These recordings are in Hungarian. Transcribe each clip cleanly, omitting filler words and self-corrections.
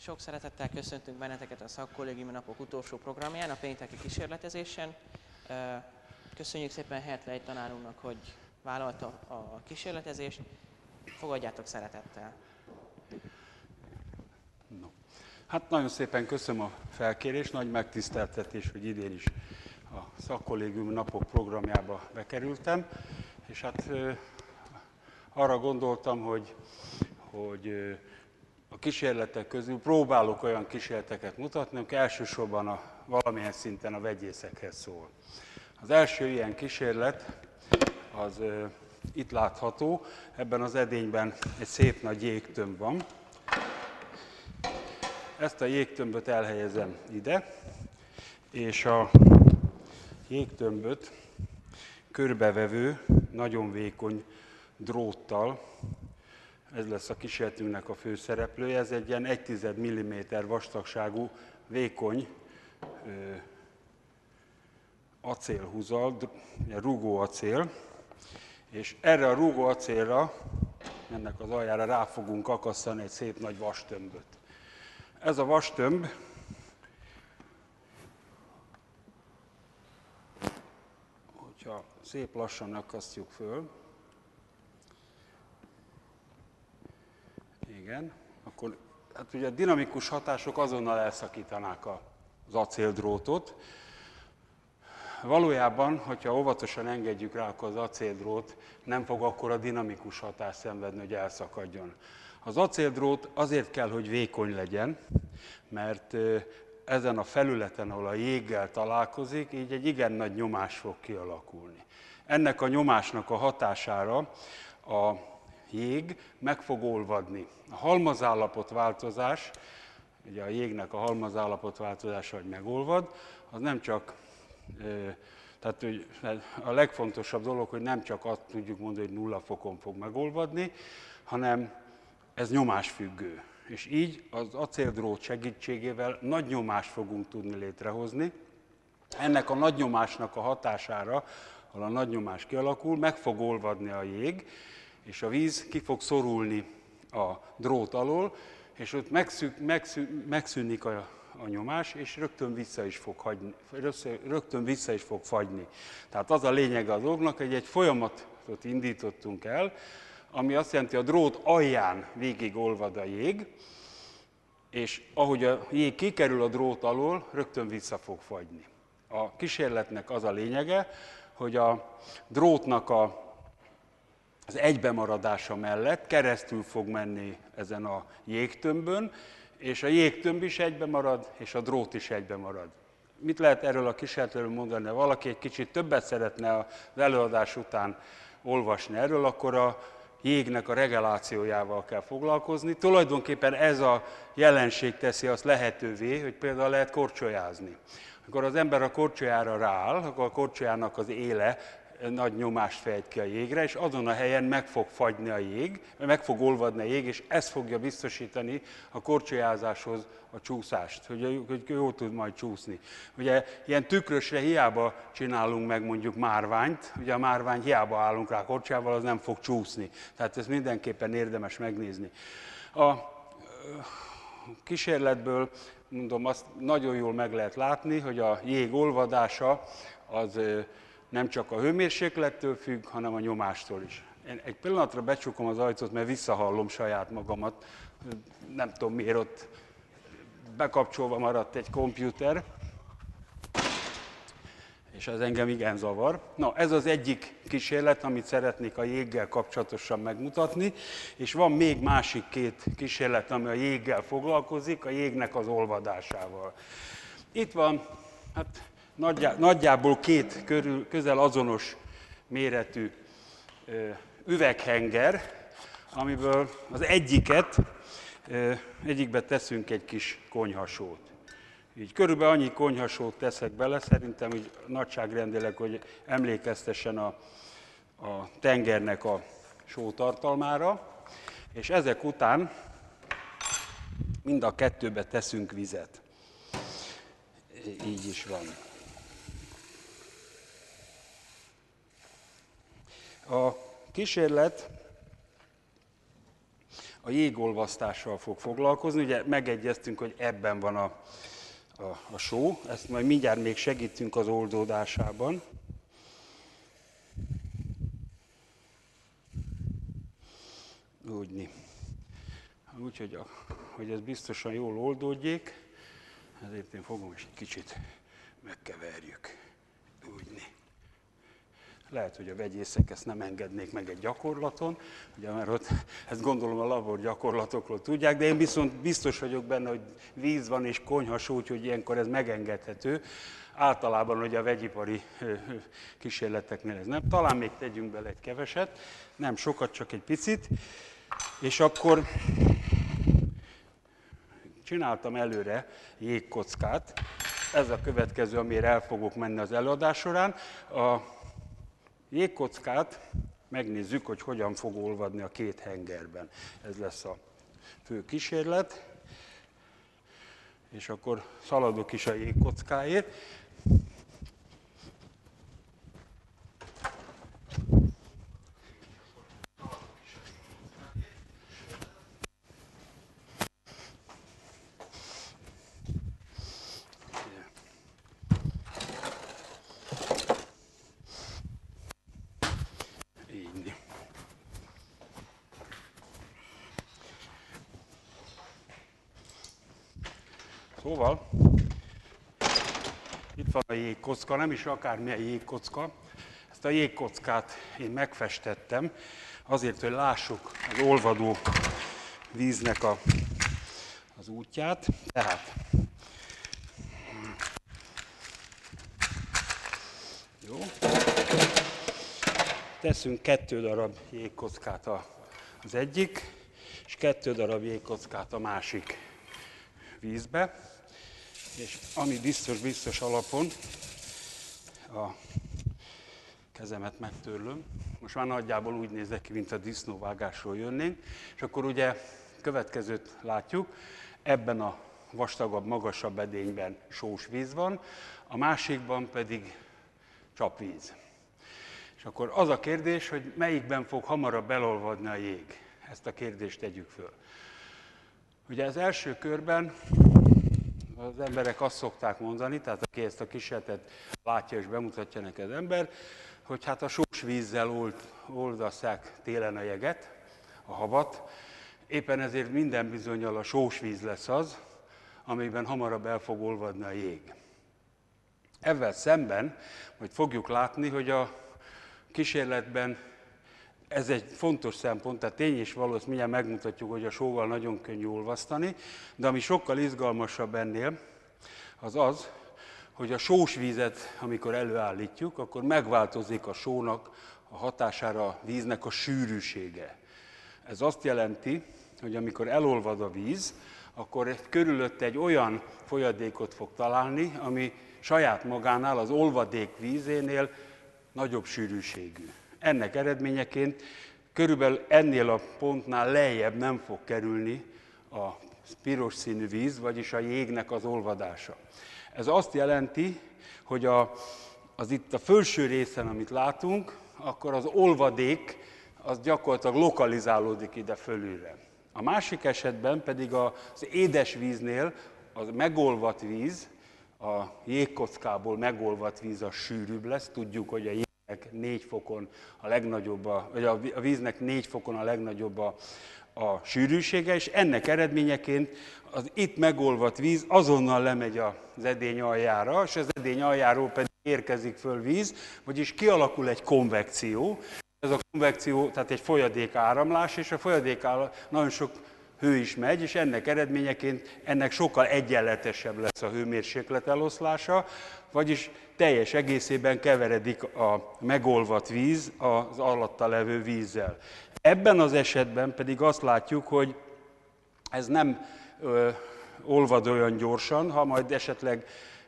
Sok szeretettel köszöntünk benneteket a szakkollégiumi napok utolsó programján, a pénteki kísérletezésen. Köszönjük szépen Hertley tanárunknak, hogy vállalta a kísérletezést. Fogadjátok szeretettel. No. Hát nagyon szépen köszönöm a felkérést, nagy megtiszteltetés, hogy idén is a szakkollégiumi napok programjába bekerültem, és hát arra gondoltam, hogy a kísérletek közül próbálok olyan kísérleteket mutatni, amik elsősorban valamilyen szinten a vegyészekhez szól. Az első ilyen kísérlet az itt látható, ebben az edényben egy szép nagy jégtömb van. Ezt a jégtömböt elhelyezem ide, és a jégtömböt körbevevő, nagyon vékony dróttal, ez lesz a kísérletünknek a főszereplője, ez egy ilyen 1,1 mm vastagságú, vékony acélhúzal, rúgóacél, és erre a rúgóacélra, ennek az aljára rá fogunk akasztani egy szép nagy vastömböt. Ez a vastömb hogyha szép lassan akasztjuk föl, igen, akkor hát ugye a dinamikus hatások azonnal elszakítanák az acéldrótot. Valójában, hogyha óvatosan engedjük rá, akkor az acéldrót nem fog akkora dinamikus hatást szenvedni, hogy elszakadjon. Az acéldrót azért kell, hogy vékony legyen, mert ezen a felületen, ahol a jéggel találkozik, így egy igen nagy nyomás fog kialakulni. Ennek a nyomásnak a hatására a jég meg fog olvadni. A halmazállapotváltozás, ugye a jégnek a halmazállapotváltozása, hogy megolvad, az nem csak, tehát a legfontosabb dolog, hogy nem csak azt tudjuk mondani, hogy 0 fokon fog megolvadni, hanem ez nyomásfüggő. És így az acéldrót segítségével nagy nyomást fogunk tudni létrehozni. Ennek a nagy nyomásnak a hatására, ahol a nagy nyomás kialakul, meg fog olvadni a jég, és a víz ki fog szorulni a drót alól, és ott megszűnik a nyomás, és rögtön vissza is fog fagyni. Tehát az a lényege a dolognak, hogy egy folyamatot indítottunk el, ami azt jelenti, hogy a drót alján végig olvad a jég, és ahogy a jég kikerül a drót alól, rögtön vissza fog fagyni. A kísérletnek az a lényege, hogy a drótnak az egybemaradása mellett keresztül fog menni ezen a jégtömbön, és a jégtömb is egybe marad, és a drót is egybe marad. Mit lehet erről a kísérletről mondani? Ha valaki egy kicsit többet szeretne az előadás után olvasni erről, akkor a jégnek a regelációjával kell foglalkozni. Tulajdonképpen ez a jelenség teszi azt lehetővé, hogy például lehet korcsolyázni. Amikor az ember a korcsolyára rááll, akkor a korcsolyának az éle nagy nyomást fejt ki a jégre, és azon a helyen meg fog fagyni a jég, meg fog olvadni a jég, és ez fogja biztosítani a korcsolyázáshoz a csúszást, hogy jól tud majd csúszni. Ugye ilyen tükrösre hiába csinálunk meg mondjuk márványt, ugye a márvány hiába állunk rá korcsolyával, az nem fog csúszni. Tehát ezt mindenképpen érdemes megnézni. A kísérletből, mondom, azt nagyon jól meg lehet látni, hogy a jég olvadása az nem csak a hőmérséklettől függ, hanem a nyomástól is. Én egy pillanatra becsukom az ajtót, mert visszahallom saját magamat. Nem tudom miért, ott bekapcsolva maradt egy komputer, és ez engem igen zavar. Na, ez az egyik kísérlet, amit szeretnék a jéggel kapcsolatosan megmutatni, és van még másik két kísérlet, ami a jéggel foglalkozik, a jégnek az olvadásával. Itt van, hát nagyjából két közel azonos méretű üveghenger, amiből az egyikbe teszünk egy kis konyhasót. Így körülbelül annyi konyhasót teszek bele, szerintem így nagyságrendileg, hogy emlékeztessen a tengernek a sótartalmára, és ezek után mind a kettőbe teszünk vizet. Így is van. A kísérlet a jégolvasztással fog foglalkozni. Ugye megegyeztünk, hogy ebben van a só, ezt majd mindjárt még segítünk az oldódásában. Úgyhogy hogy ez biztosan jól oldódjék, ezért én fogom és egy kicsit megkeverjük. Úgyni. Lehet, hogy a vegyészek ezt nem engednék meg egy gyakorlaton, ugye, mert ott ezt gondolom a labor gyakorlatokról tudják, de én viszont biztos vagyok benne, hogy víz van és konyhasó, úgyhogy ilyenkor ez megengedhető. Általában, hogy a vegyipari kísérleteknél ez nem. Talán még tegyünk bele egy keveset, nem sokat, csak egy picit. És akkor csináltam előre jégkockát. Ez a következő, amire el fogok menni az előadás során. A jégkockát megnézzük, hogy hogyan fog olvadni a két hengerben. Ez lesz a fő kísérlet. És akkor szaladok is a jégkockáért. Szóval, itt van a jégkocka, nem is akármilyen jégkocka. Ezt a jégkockát én megfestettem, azért, hogy lássuk az olvadó víznek az útját. Tehát, jó. Teszünk 2 darab jégkockát az egyik, és 2 darab jégkockát a másik vízbe. És ami biztos alapon, a kezemet megtörlöm. Most már nagyjából úgy nézek ki, mint a disznóvágásról jönnénk. És akkor ugye következőt látjuk, ebben a vastagabb, magasabb edényben sós víz van, a másikban pedig csapvíz. És akkor az a kérdés, hogy melyikben fog hamarabb elolvadni a jég. Ezt a kérdést tegyük föl. Ugye az első körben az emberek azt szokták mondani, tehát aki ezt a kísérletet látja és bemutatja neked ember, hogy hát a sós vízzel oldasszák télen a jeget, a havat, éppen ezért minden bizonnyal a sós víz lesz az, amiben hamarabb el fog olvadni a jég. Ezzel szemben majd fogjuk látni, hogy a kísérletben ez egy fontos szempont, tehát tény és való, ezt mindjárt megmutatjuk, hogy a sóval nagyon könnyű olvasztani, de ami sokkal izgalmasabb ennél, az az, hogy a sós vízet, amikor előállítjuk, akkor megváltozik a sónak a hatására a víznek a sűrűsége. Ez azt jelenti, hogy amikor elolvad a víz, akkor körülötte egy olyan folyadékot fog találni, ami saját magánál, az olvadék vízénél nagyobb sűrűségű. Ennek eredményeként körülbelül ennél a pontnál lejjebb nem fog kerülni a piros színű víz, vagyis a jégnek az olvadása. Ez azt jelenti, hogy az itt a felső részen, amit látunk, akkor az olvadék az gyakorlatilag lokalizálódik ide fölülre. A másik esetben pedig az édes víznél az megolvadt víz, a jégkockából megolvadt víz a sűrűbb lesz. Tudjuk, hogy a jégnek 4 fokon a legnagyobb, vagy a víznek 4 fokon a legnagyobb a sűrűsége, és ennek eredményeként az itt megolvadt víz azonnal lemegy az edény aljára, és az edény aljáról pedig érkezik föl víz, vagyis kialakul egy konvekció. Ez a konvekció, tehát egy folyadék áramlás, és a folyadék nagyon sok hő is megy, és ennek eredményeként ennek sokkal egyenletesebb lesz a hőmérséklet eloszlása, vagyis teljes egészében keveredik a megolvadt víz az alatta levő vízzel. Ebben az esetben pedig azt látjuk, hogy ez nem olvad olyan gyorsan, ha majd esetleg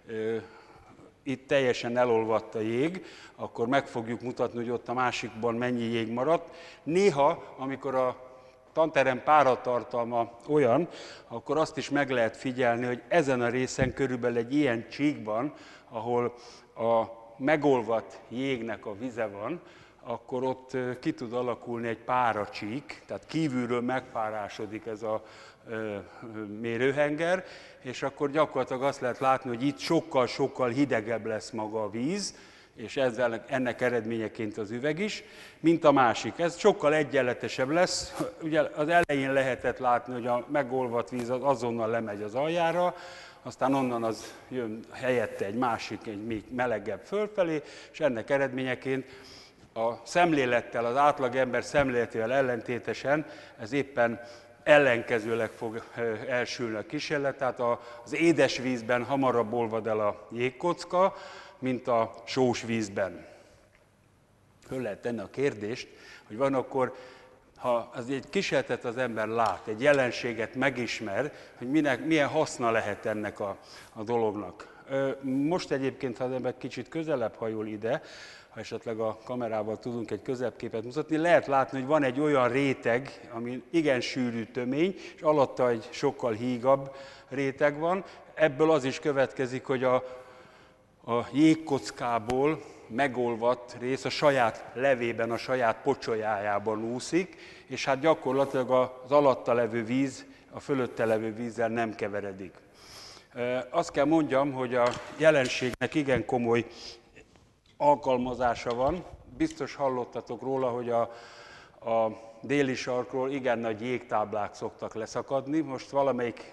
itt teljesen elolvadt a jég, akkor meg fogjuk mutatni, hogy ott a másikban mennyi jég maradt. Néha, amikor a tanterem páratartalma olyan, akkor azt is meg lehet figyelni, hogy ezen a részen körülbelül egy ilyen csíkban, ahol a megolvadt jégnek a vize van, akkor ott ki tud alakulni egy páracsík, tehát kívülről megpárásodik ez a mérőhenger, és akkor gyakorlatilag azt lehet látni, hogy itt sokkal-sokkal hidegebb lesz maga a víz, és ennek eredményeként az üveg is, mint a másik. Ez sokkal egyenletesebb lesz. Ugye az elején lehetett látni, hogy a megolvadt víz azonnal lemegy az aljára, aztán onnan az jön helyette egy másik, egy még melegebb fölfelé, és ennek eredményeként a szemlélettel, az átlagember szemléletével ellentétesen ez éppen ellenkezőleg fog elsülni a kísérlet, tehát az édes vízben hamarabb olvad el a jégkocka, mint a sós vízben. Föl lehet tenni a kérdést, hogy van akkor, ha az egy kísérletet az ember lát, egy jelenséget megismer, hogy milyen haszna lehet ennek a dolognak. Most egyébként, ha az ember kicsit közelebb hajol ide, ha esetleg a kamerával tudunk egy közelképet mutatni, lehet látni, hogy van egy olyan réteg, ami igen sűrű tömény, és alatta egy sokkal hígabb réteg van. Ebből az is következik, hogy a jégkockából megolvadt rész a saját levében, a saját pocsolyájában úszik, és hát gyakorlatilag az alatta levő víz a fölötte levő vízzel nem keveredik. Azt kell mondjam, hogy a jelenségnek igen komoly alkalmazása van. Biztos hallottatok róla, hogy a déli sarkról igen nagy jégtáblák szoktak leszakadni. Most valamelyik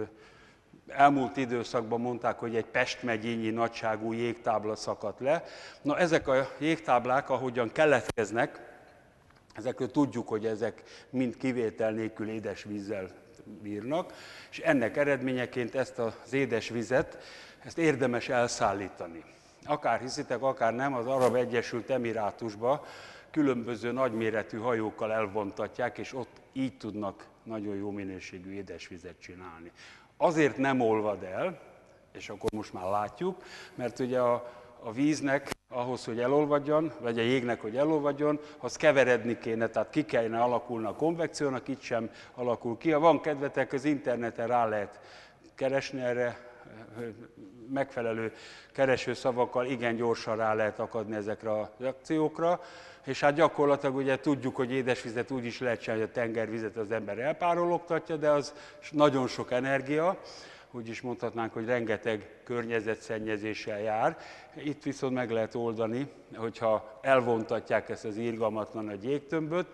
elmúlt időszakban mondták, hogy egy Pest megyényi nagyságú jégtábla szakadt le. Na, ezek a jégtáblák, ahogyan keletkeznek, ezekről tudjuk, hogy ezek mind kivétel nélkül édesvízzel bírnak, és ennek eredményeként ezt az édesvizet, ezt érdemes elszállítani. Akár hiszitek, akár nem, az Arab Egyesült Emirátusba különböző nagyméretű hajókkal elvontatják, és ott így tudnak nagyon jó minőségű édesvizet csinálni. Azért nem olvad el, és akkor most már látjuk, mert ugye a víznek ahhoz, hogy elolvadjon, vagy a jégnek, hogy elolvadjon, az keveredni kéne, tehát ki kellene alakulni a konvekciónak, itt sem alakul ki. Ha van kedvetek, az interneten rá lehet keresni erre, megfelelő keresőszavakkal igen gyorsan rá lehet akadni ezekre a reakciókra, és hát gyakorlatilag ugye tudjuk, hogy édesvizet úgy is lehet csinálni, hogy a tengervizet az ember elpárologtatja, de az nagyon sok energia, úgy is mondhatnánk, hogy rengeteg környezetszennyezéssel jár. Itt viszont meg lehet oldani, hogyha elvontatják ezt az irgalmatlan nagy jégtömböt,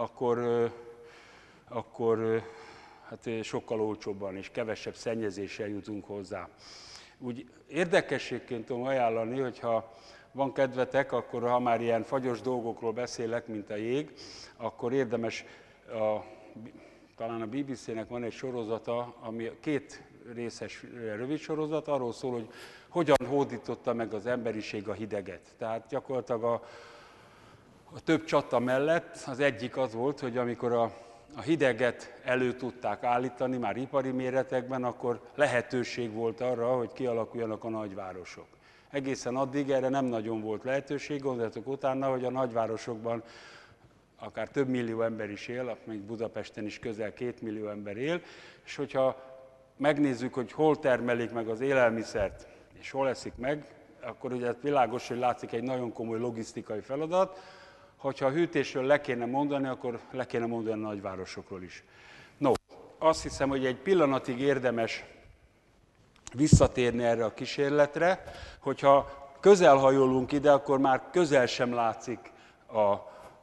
akkor hát sokkal olcsóbban és kevesebb szennyezéssel jutunk hozzá. Úgy érdekességként tudom ajánlani, hogyha van kedvetek, akkor ha már ilyen fagyos dolgokról beszélek, mint a jég, akkor érdemes, talán a BBC-nek van egy sorozata, ami 2 részes rövid sorozat, arról szól, hogy hogyan hódította meg az emberiség a hideget. Tehát gyakorlatilag a több csata mellett az egyik az volt, hogy amikor a hideget elő tudták állítani, már ipari méretekben, akkor lehetőség volt arra, hogy kialakuljanak a nagyvárosok. Egészen addig erre nem nagyon volt lehetőség, gondoljatok utána, hogy a nagyvárosokban akár több millió ember is él, még Budapesten is közel 2 millió ember él, és hogyha megnézzük, hogy hol termelik meg az élelmiszert, és hol eszik meg, akkor ugye világos, hogy látszik egy nagyon komoly logisztikai feladat. Ha a hűtésről le kéne mondani, akkor le kéne mondani a nagyvárosokról is. No, azt hiszem, hogy egy pillanatig érdemes visszatérni erre a kísérletre, hogyha közel hajolunk ide, akkor már közel sem látszik a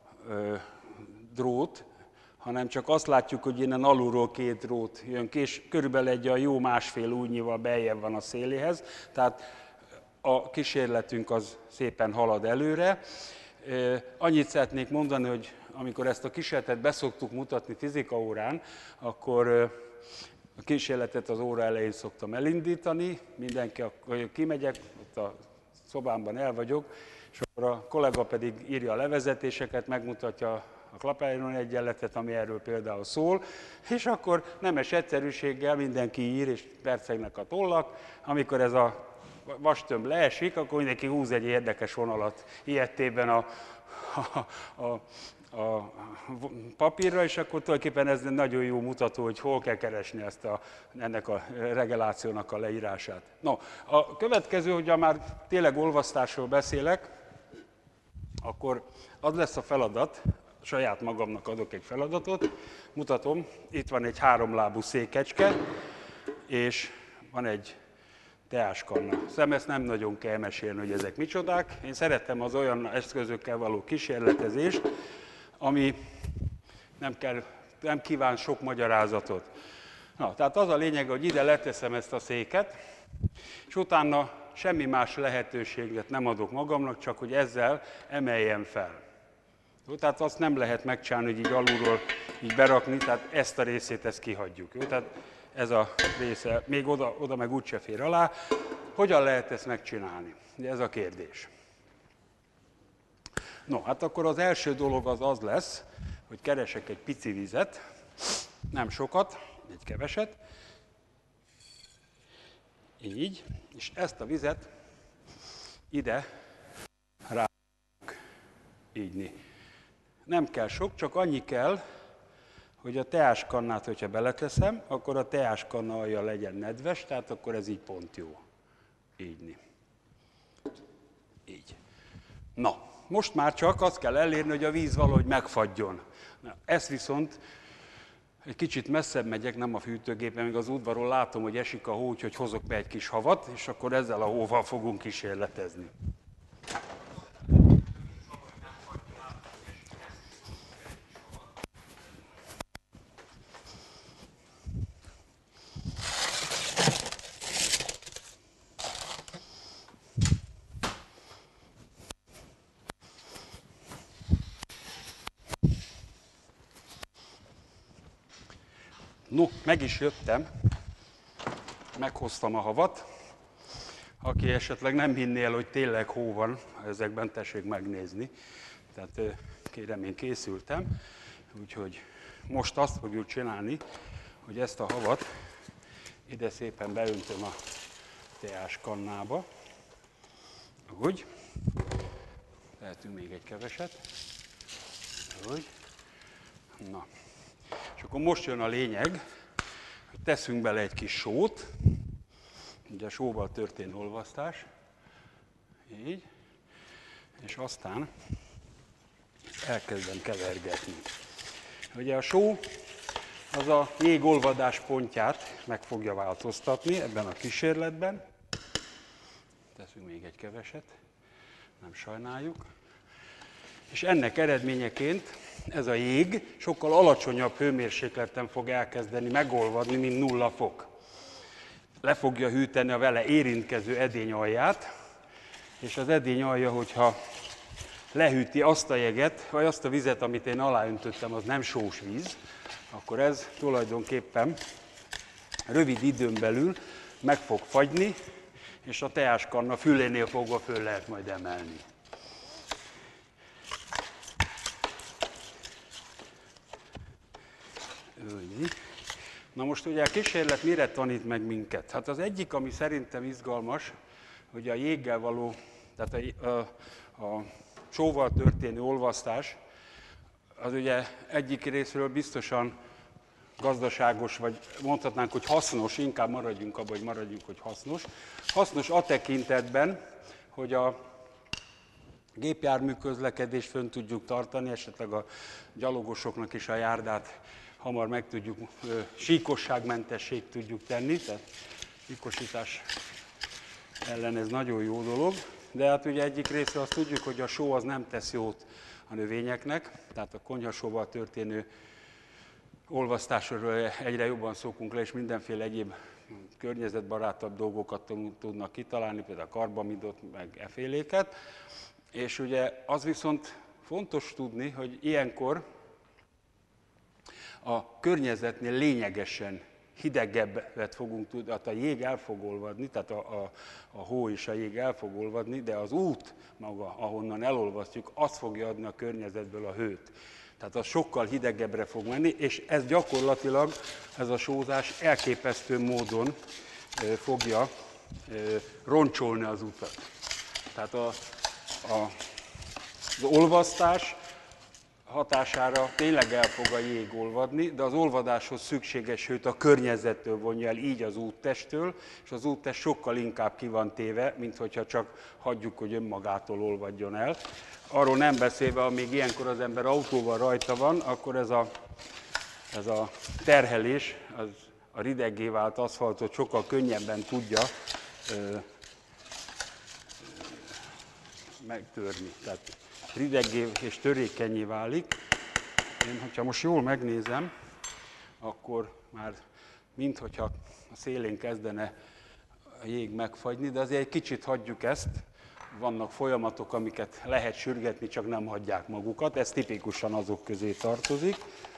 drót, hanem csak azt látjuk, hogy innen alulról 2 drót jön ki, és körülbelül egy a jó 1,5 ujjnyival beljebb van a széléhez, tehát a kísérletünk az szépen halad előre. Annyit szeretnék mondani, hogy amikor ezt a kísérletet beszoktuk mutatni fizikaórán, akkor a kísérletet az óra elején szoktam elindítani, mindenki, akkor kimegyek, ott a szobámban el vagyok, és akkor a kollega pedig írja a levezetéseket, megmutatja a Clapeyron egyenletet, ami erről például szól, és akkor nemes egyszerűséggel mindenki ír, és percegnek a tollak, amikor ez a vastömb leesik, akkor mindenki húz egy érdekes vonalat ilyettében a papírra, és akkor tulajdonképpen ez nagyon jó mutató, hogy hol kell keresni ennek a regelációnak a leírását. No, a következő, hogyha már tényleg olvasztásról beszélek, akkor az lesz a feladat, saját magamnak adok egy feladatot, mutatom, itt van egy 3 lábú székecske, és van egy teáskanna. Szem ezt nem nagyon kell mesélni, hogy ezek micsodák. Én szeretem az olyan eszközökkel való kísérletezést, ami nem kíván sok magyarázatot. Na, tehát az a lényeg, hogy ide leteszem ezt a széket, és utána semmi más lehetőséget nem adok magamnak, csak hogy ezzel emeljem fel. Jó, tehát azt nem lehet megcsinálni, hogy így alulról így berakni, tehát ezt a részét ezt kihagyjuk. Jó? Tehát ez a része, még oda meg úgyse fér alá. Hogyan lehet ezt megcsinálni? Ugye ez a kérdés. No, hát akkor az első dolog az lesz, hogy keresek egy pici vizet, nem sokat, egy keveset, így, és ezt a vizet ide rá ígyni. Nem kell sok, csak annyi kell, hogy a teáskannát, hogyha beleteszem, akkor a teáskanna alja legyen nedves, tehát akkor ez így pont jó ígyni. Így. Na, most már csak azt kell elérni, hogy a víz valahogy megfagyjon. Na, ezt viszont egy kicsit messzebb megyek, nem a fűtőgépen, még az udvaron látom, hogy esik a hó, úgyhogy hozok be egy kis havat, és akkor ezzel a hóval fogunk kísérletezni. No, meg is jöttem, meghoztam a havat. Aki esetleg nem hinné el, hogy tényleg hó van, ezekben tessék megnézni. Tehát kérem, én készültem. Úgyhogy most azt fogjuk csinálni, hogy ezt a havat ide szépen beöntöm a teáskannába. Úgy. Lehetünk még egy keveset. Úgy. Na. És akkor most jön a lényeg, hogy teszünk bele egy kis sót, ugye a sóval történő olvasztás, így, és aztán elkezdem kevergetni. Ugye a só az a jégolvadás pontját meg fogja változtatni ebben a kísérletben. Teszünk még egy keveset, nem sajnáljuk. És ennek eredményeként ez a jég sokkal alacsonyabb hőmérsékleten fog elkezdeni megolvadni, mint 0 fok. Le fogja hűteni a vele érintkező edény alját, és az edény alja, hogyha lehűti azt a jeget, vagy azt a vizet, amit én aláöntöttem, az nem sós víz, akkor ez tulajdonképpen rövid időn belül meg fog fagyni, és a teáskanna fülénél fogva föl lehet majd emelni. Na most ugye a kísérlet mire tanít meg minket? Hát az egyik, ami szerintem izgalmas, hogy a jéggel való, tehát a sóval történő olvasztás, az ugye egyik részről biztosan gazdaságos, vagy mondhatnánk, hogy hasznos, inkább maradjunk abban, hogy hasznos. Hasznos a tekintetben, hogy a gépjármű közlekedést fönn tudjuk tartani, esetleg a gyalogosoknak is a járdát hamar meg tudjuk, síkosságmentesség tudjuk tenni, tehát síkosítás ellen ez nagyon jó dolog. De hát ugye egyik része azt tudjuk, hogy a só az nem tesz jót a növényeknek, tehát a konyhasóval történő olvasztásról egyre jobban szokunk le, és mindenféle egyéb környezetbarátabb dolgokat tudnak kitalálni, például a karbamidot, meg eféléket. És ugye az viszont fontos tudni, hogy ilyenkor a környezetnél lényegesen hidegebbet fogunk tudni, tehát a jég el fog olvadni, tehát a hó és a jég el fog olvadni, de az út maga, ahonnan elolvasztjuk, az fogja adni a környezetből a hőt. Tehát az sokkal hidegebbre fog menni, és ez gyakorlatilag, ez a sózás elképesztő módon fogja roncsolni az utat. Tehát az olvasztás hatására tényleg el fog a jég olvadni, de az olvadáshoz szükséges hőt a környezettől vonja el, így az úttesttől, és az úttest sokkal inkább ki van téve, mint hogyha csak hagyjuk, hogy önmagától olvadjon el. Arról nem beszélve, amíg ilyenkor az ember autóval rajta van, akkor ez a terhelés, az a rideggé vált aszfaltot sokkal könnyebben tudja megtörni. Tehát rideggé és törékenyé válik. Én, hogyha most jól megnézem, akkor már minthogyha a szélén kezdene a jég megfagyni, de azért egy kicsit hagyjuk ezt. Vannak folyamatok, amiket lehet sürgetni, csak nem hagyják magukat. Ez tipikusan azok közé tartozik.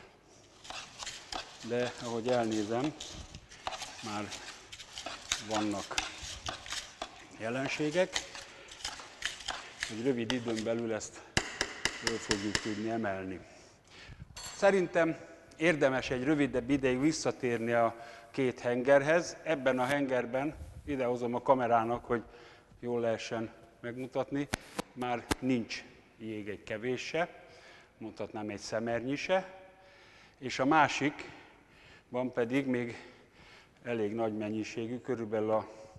De ahogy elnézem, már vannak jelenségek, hogy rövid időn belül ezt föl fogjuk tudni emelni. Szerintem érdemes egy rövidebb ideig visszatérni a két hengerhez. Ebben a hengerben, idehozom a kamerának, hogy jól lehessen megmutatni, már nincs jég egy kevés se, mondhatnám egy szemernyi se, és a másikban pedig még elég nagy mennyiségű, körülbelül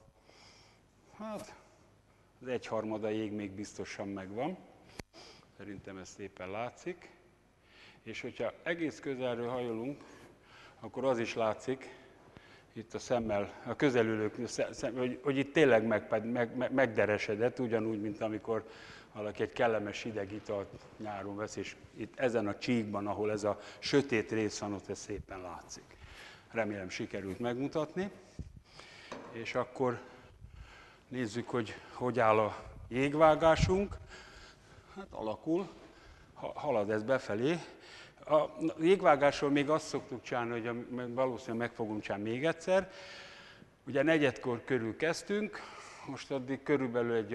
az egyharmada jég még biztosan megvan. Szerintem ez szépen látszik. És hogyha egész közelről hajolunk, akkor az is látszik, itt a szemmel, a közelülők, hogy itt tényleg megderesedett, ugyanúgy, mint amikor valaki egy kellemes hideg italt nyáron vesz, és itt ezen a csíkban, ahol ez a sötét rész van, ott ez szépen látszik. Remélem sikerült megmutatni. És akkor nézzük, hogy áll a jégvágásunk. Hát alakul, halad ez befelé. A jégvágásról még azt szoktuk csinálni, hogy valószínűleg meg fogunk csinálni még egyszer. Ugye negyedkor körül kezdtünk, most addig körülbelül egy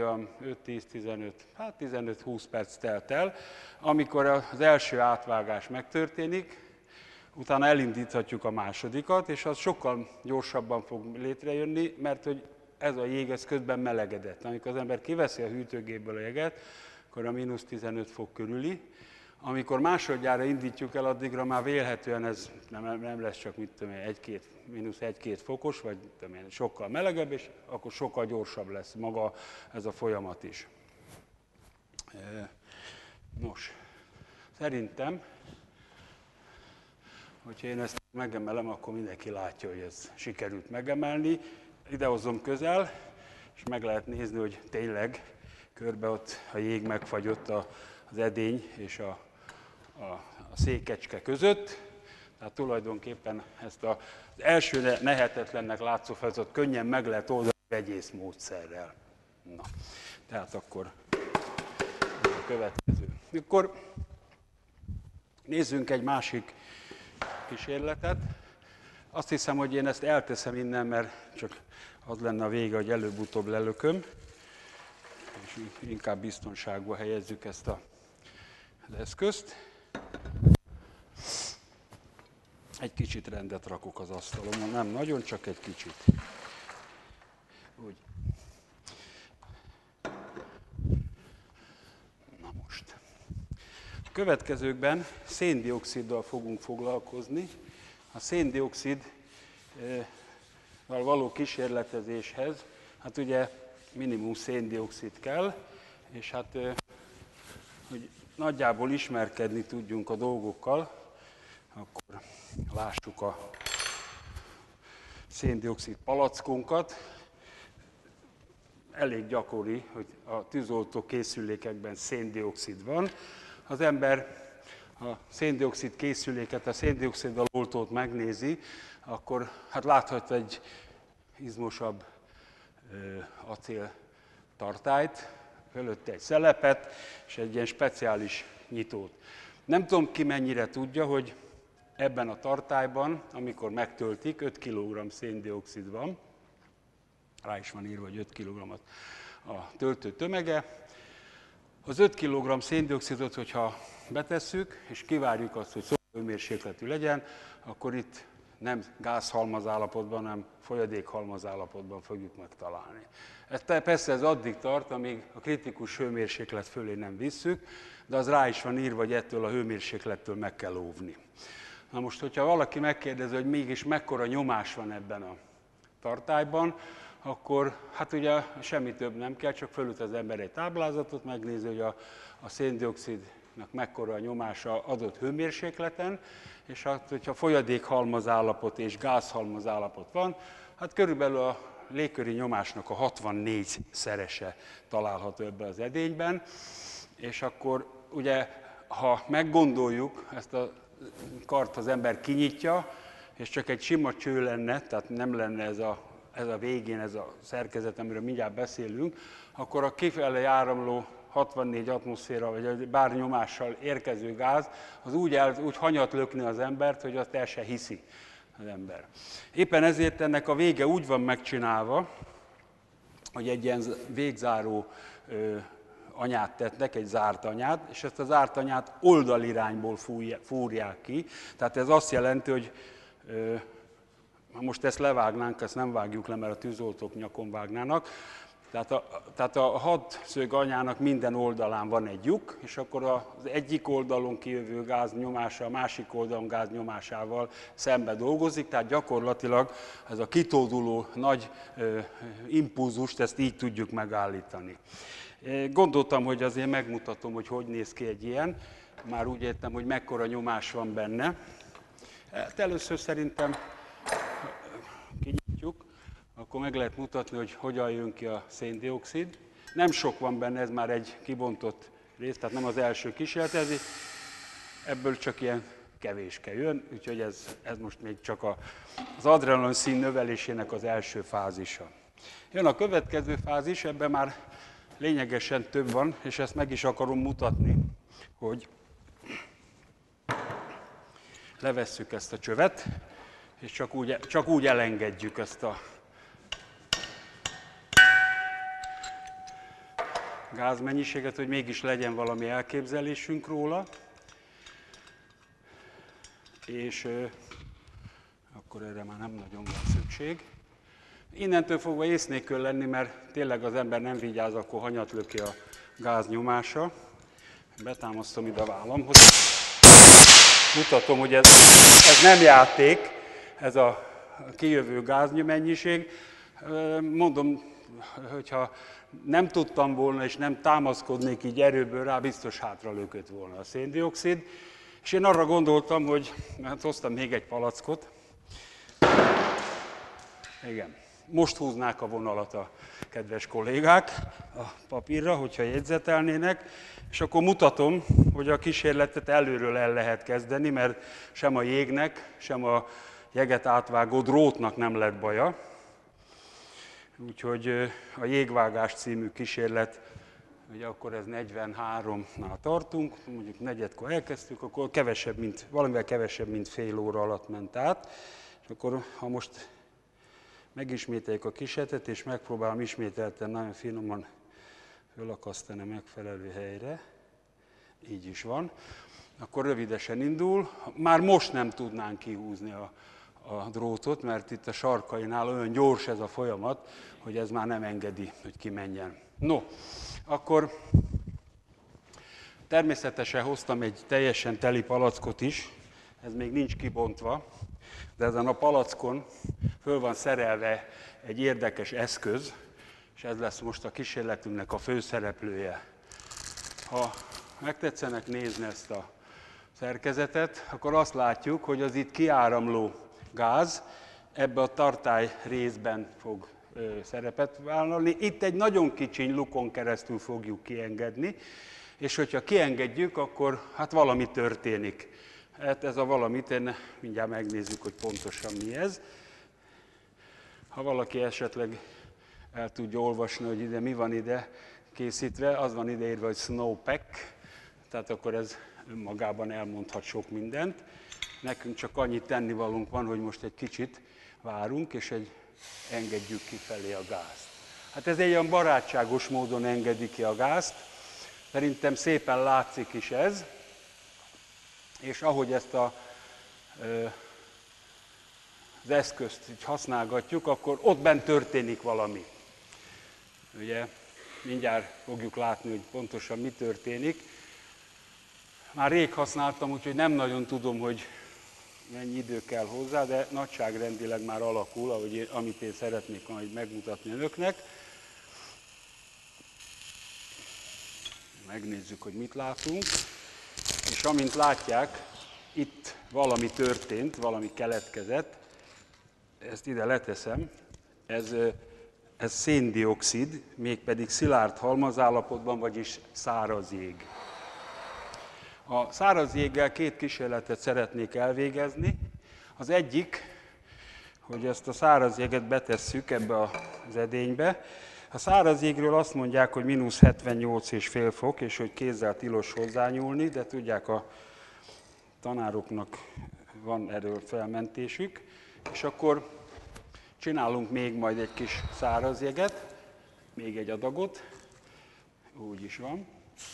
15-20 perc telt el, amikor az első átvágás megtörténik, utána elindíthatjuk a másodikat, és az sokkal gyorsabban fog létrejönni, mert hogy ez a jég ez közben melegedett. Amikor az ember kiveszi a hűtőgépből a jeget, akkor a -15 fok körüli. Amikor másodjára indítjuk el, addigra már vélhetően ez nem lesz csak -1-2 fokos, vagy sokkal melegebb, és akkor sokkal gyorsabb lesz maga ez a folyamat is. Nos, szerintem, hogyha én ezt megemelem, akkor mindenki látja, hogy ez sikerült megemelni. Idehozom közel, és meg lehet nézni, hogy tényleg körbe ott a jég megfagyott az edény és a székecske között. Tehát tulajdonképpen ezt az első nehetetlennek látszó feladatot könnyen meg lehet oldani vegyész módszerrel. Na, tehát akkor a következő. Akkor nézzünk egy másik kísérletet. Azt hiszem, hogy én ezt elteszem innen, mert csak az lenne a vége, hogy előbb-utóbb lelököm, és inkább biztonságba helyezzük ezt az eszközt. Egy kicsit rendet rakok az asztalon, nem nagyon, csak egy kicsit. Úgy. Na most. A következőkben széndioxiddal fogunk foglalkozni. A széndioxiddal való kísérletezéshez, hát ugye minimum széndioxid kell, és hát hogy nagyjából ismerkedni tudjunk a dolgokkal, akkor lássuk a széndioxid palackunkat. Elég gyakori, hogy a tűzoltó készülékekben széndioxid van. Az ember a széndioxid készüléket, a széndioxiddal oltót megnézi, akkor hát láthat egy izmosabb acéltartályt, fölötte egy szelepet, és egy ilyen speciális nyitót. Nem tudom, ki mennyire tudja, hogy ebben a tartályban, amikor megtöltik, 5 kg széndioxid van, rá is van írva, hogy 5 kg a töltő tömege. Az 5 kg széndioxidot, hogyha betesszük, és kivárjuk azt, hogy szobahőmérsékletű legyen, akkor itt nem gázhalmaz állapotban, hanem folyadékhalmaz állapotban fogjuk megtalálni. Persze ez addig tart, amíg a kritikus hőmérséklet fölé nem visszük, de az rá is van írva, hogy ettől a hőmérséklettől meg kell óvni. Na most, hogyha valaki megkérdezi, hogy mégis mekkora nyomás van ebben a tartályban, akkor hát ugye semmi több nem kell, csak fölüt az ember egy táblázatot, megnézi, hogy a széndioxidnak mekkora a nyomása adott hőmérsékleten, és hát, hogyha folyadékhalmaz állapot és gázhalmaz állapot van, hát körülbelül a légköri nyomásnak a 64-szerese található ebben az edényben, és akkor ugye, ha meggondoljuk, ezt a kart az ember kinyitja, és csak egy sima cső lenne, tehát nem lenne ez a végén, ez a szerkezet, amiről mindjárt beszélünk, akkor a kifele áramló 64 atmoszféra, vagy bár nyomással érkező gáz, az úgy hanyat lökni az embert, hogy azt el se hiszi az ember. Éppen ezért ennek a vége úgy van megcsinálva, hogy egy ilyen végzáró anyát tettnek, egy zárt anyát, és ezt a zárt anyát oldalirányból fúrják ki. Tehát ez azt jelenti, hogy ha most ezt levágnánk, ezt nem vágjuk le, mert a tűzoltók nyakon vágnának. Tehát a hadszög anyának minden oldalán van egy lyuk, és akkor az egyik oldalon kijövő gáz nyomása a másik oldalon gáz nyomásával szembe dolgozik, tehát gyakorlatilag ez a kitóduló nagy impulzust, ezt így tudjuk megállítani. Gondoltam, hogy azért megmutatom, hogy néz ki egy ilyen, már úgy értem, hogy mekkora nyomás van benne. Hát először szerintem kinyitjuk, akkor meg lehet mutatni, hogy hogyan jön ki a széndioxid. Nem sok van benne, ez már egy kibontott rész, tehát nem az első kísérletezés, ebből csak ilyen kevéske jön, úgyhogy ez most még csak az adrenalin szín növelésének az első fázisa. Jön a következő fázis, ebben már lényegesen több van, és ezt meg is akarom mutatni, hogy levesszük ezt a csövet, és csak úgy elengedjük ezt a gázmennyiséget, hogy mégis legyen valami elképzelésünk róla. És akkor erre már nem nagyon van szükség. Innentől fogva ész nélkül lenni, mert tényleg az ember nem vigyáz, akkor hanyat löki a gáz nyomása. Betámasztom ide a vállamhoz. Mutatom, hogy ez nem játék, ez a kijövő gázmennyiség. Mondom, hogyha nem tudtam volna, és nem támaszkodnék így erőből rá, biztos hátra lökött volna a széndioxid. És én arra gondoltam, hogy hát hoztam még egy palackot. Igen. Most húznák a vonalat a kedves kollégák a papírra, hogyha jegyzetelnének, és akkor mutatom, hogy a kísérletet előről el lehet kezdeni, mert sem a jégnek, sem a jeget átvágó drótnak nem lett baja. Úgyhogy a Jégvágás című kísérlet, ugye akkor ez 43-nál tartunk, mondjuk negyedkor elkezdtük, akkor valamivel kevesebb, mint fél óra alatt ment át, és akkor ha most megismételjük a kísérletet, és megpróbálom ismételten nagyon finoman fölakasztani a megfelelő helyre, így is van, akkor rövidesen indul. Már most nem tudnánk kihúzni a drótot, mert itt a sarkainál olyan gyors ez a folyamat, hogy ez már nem engedi, hogy kimenjen. No, akkor természetesen hoztam egy teljesen teli palackot is, ez még nincs kibontva, de ezen a palackon föl van szerelve egy érdekes eszköz, és ez lesz most a kísérletünknek a főszereplője. Ha megtetszenek nézni ezt a szerkezetet, akkor azt látjuk, hogy az itt kiáramló gáz ebbe a tartály részben fog szerepet vállalni. Itt egy nagyon kicsiny lukon keresztül fogjuk kiengedni, és hogyha kiengedjük, akkor hát valami történik. Hát ez a valamit, mindjárt megnézzük, hogy pontosan mi ez. Ha valaki esetleg el tudja olvasni, hogy ide mi van ide készítve, az van ideírva, hogy snowpack, tehát akkor ez önmagában elmondhat sok mindent. Nekünk csak annyi tennivalónk van, hogy most egy kicsit várunk, és engedjük kifelé a gázt. Hát ez egy olyan barátságos módon engedi ki a gázt, szerintem szépen látszik is ez, és ahogy ezt a az eszközt így használgatjuk, akkor ott bent történik valami. Ugye mindjárt fogjuk látni, hogy pontosan mi történik. Már rég használtam, úgyhogy nem nagyon tudom, hogy mennyi idő kell hozzá, de nagyságrendileg már alakul, amit én szeretnék majd megmutatni önöknek. Megnézzük, hogy mit látunk. És amint látják, itt valami történt, valami keletkezett. Ezt ide leteszem. Ez szén-dioxid, mégpedig szilárd halmazállapotban, vagyis száraz jég. A száraz jéggel két kísérletet szeretnék elvégezni. Az egyik, hogy ezt a száraz jéget betesszük ebbe az edénybe. A száraz jégről azt mondják, hogy -78,5 fok, és hogy kézzel tilos hozzányúlni, de tudják, a tanároknak van erről felmentésük. És akkor csinálunk még majd egy kis száraz jeget, még egy adagot, úgy is van.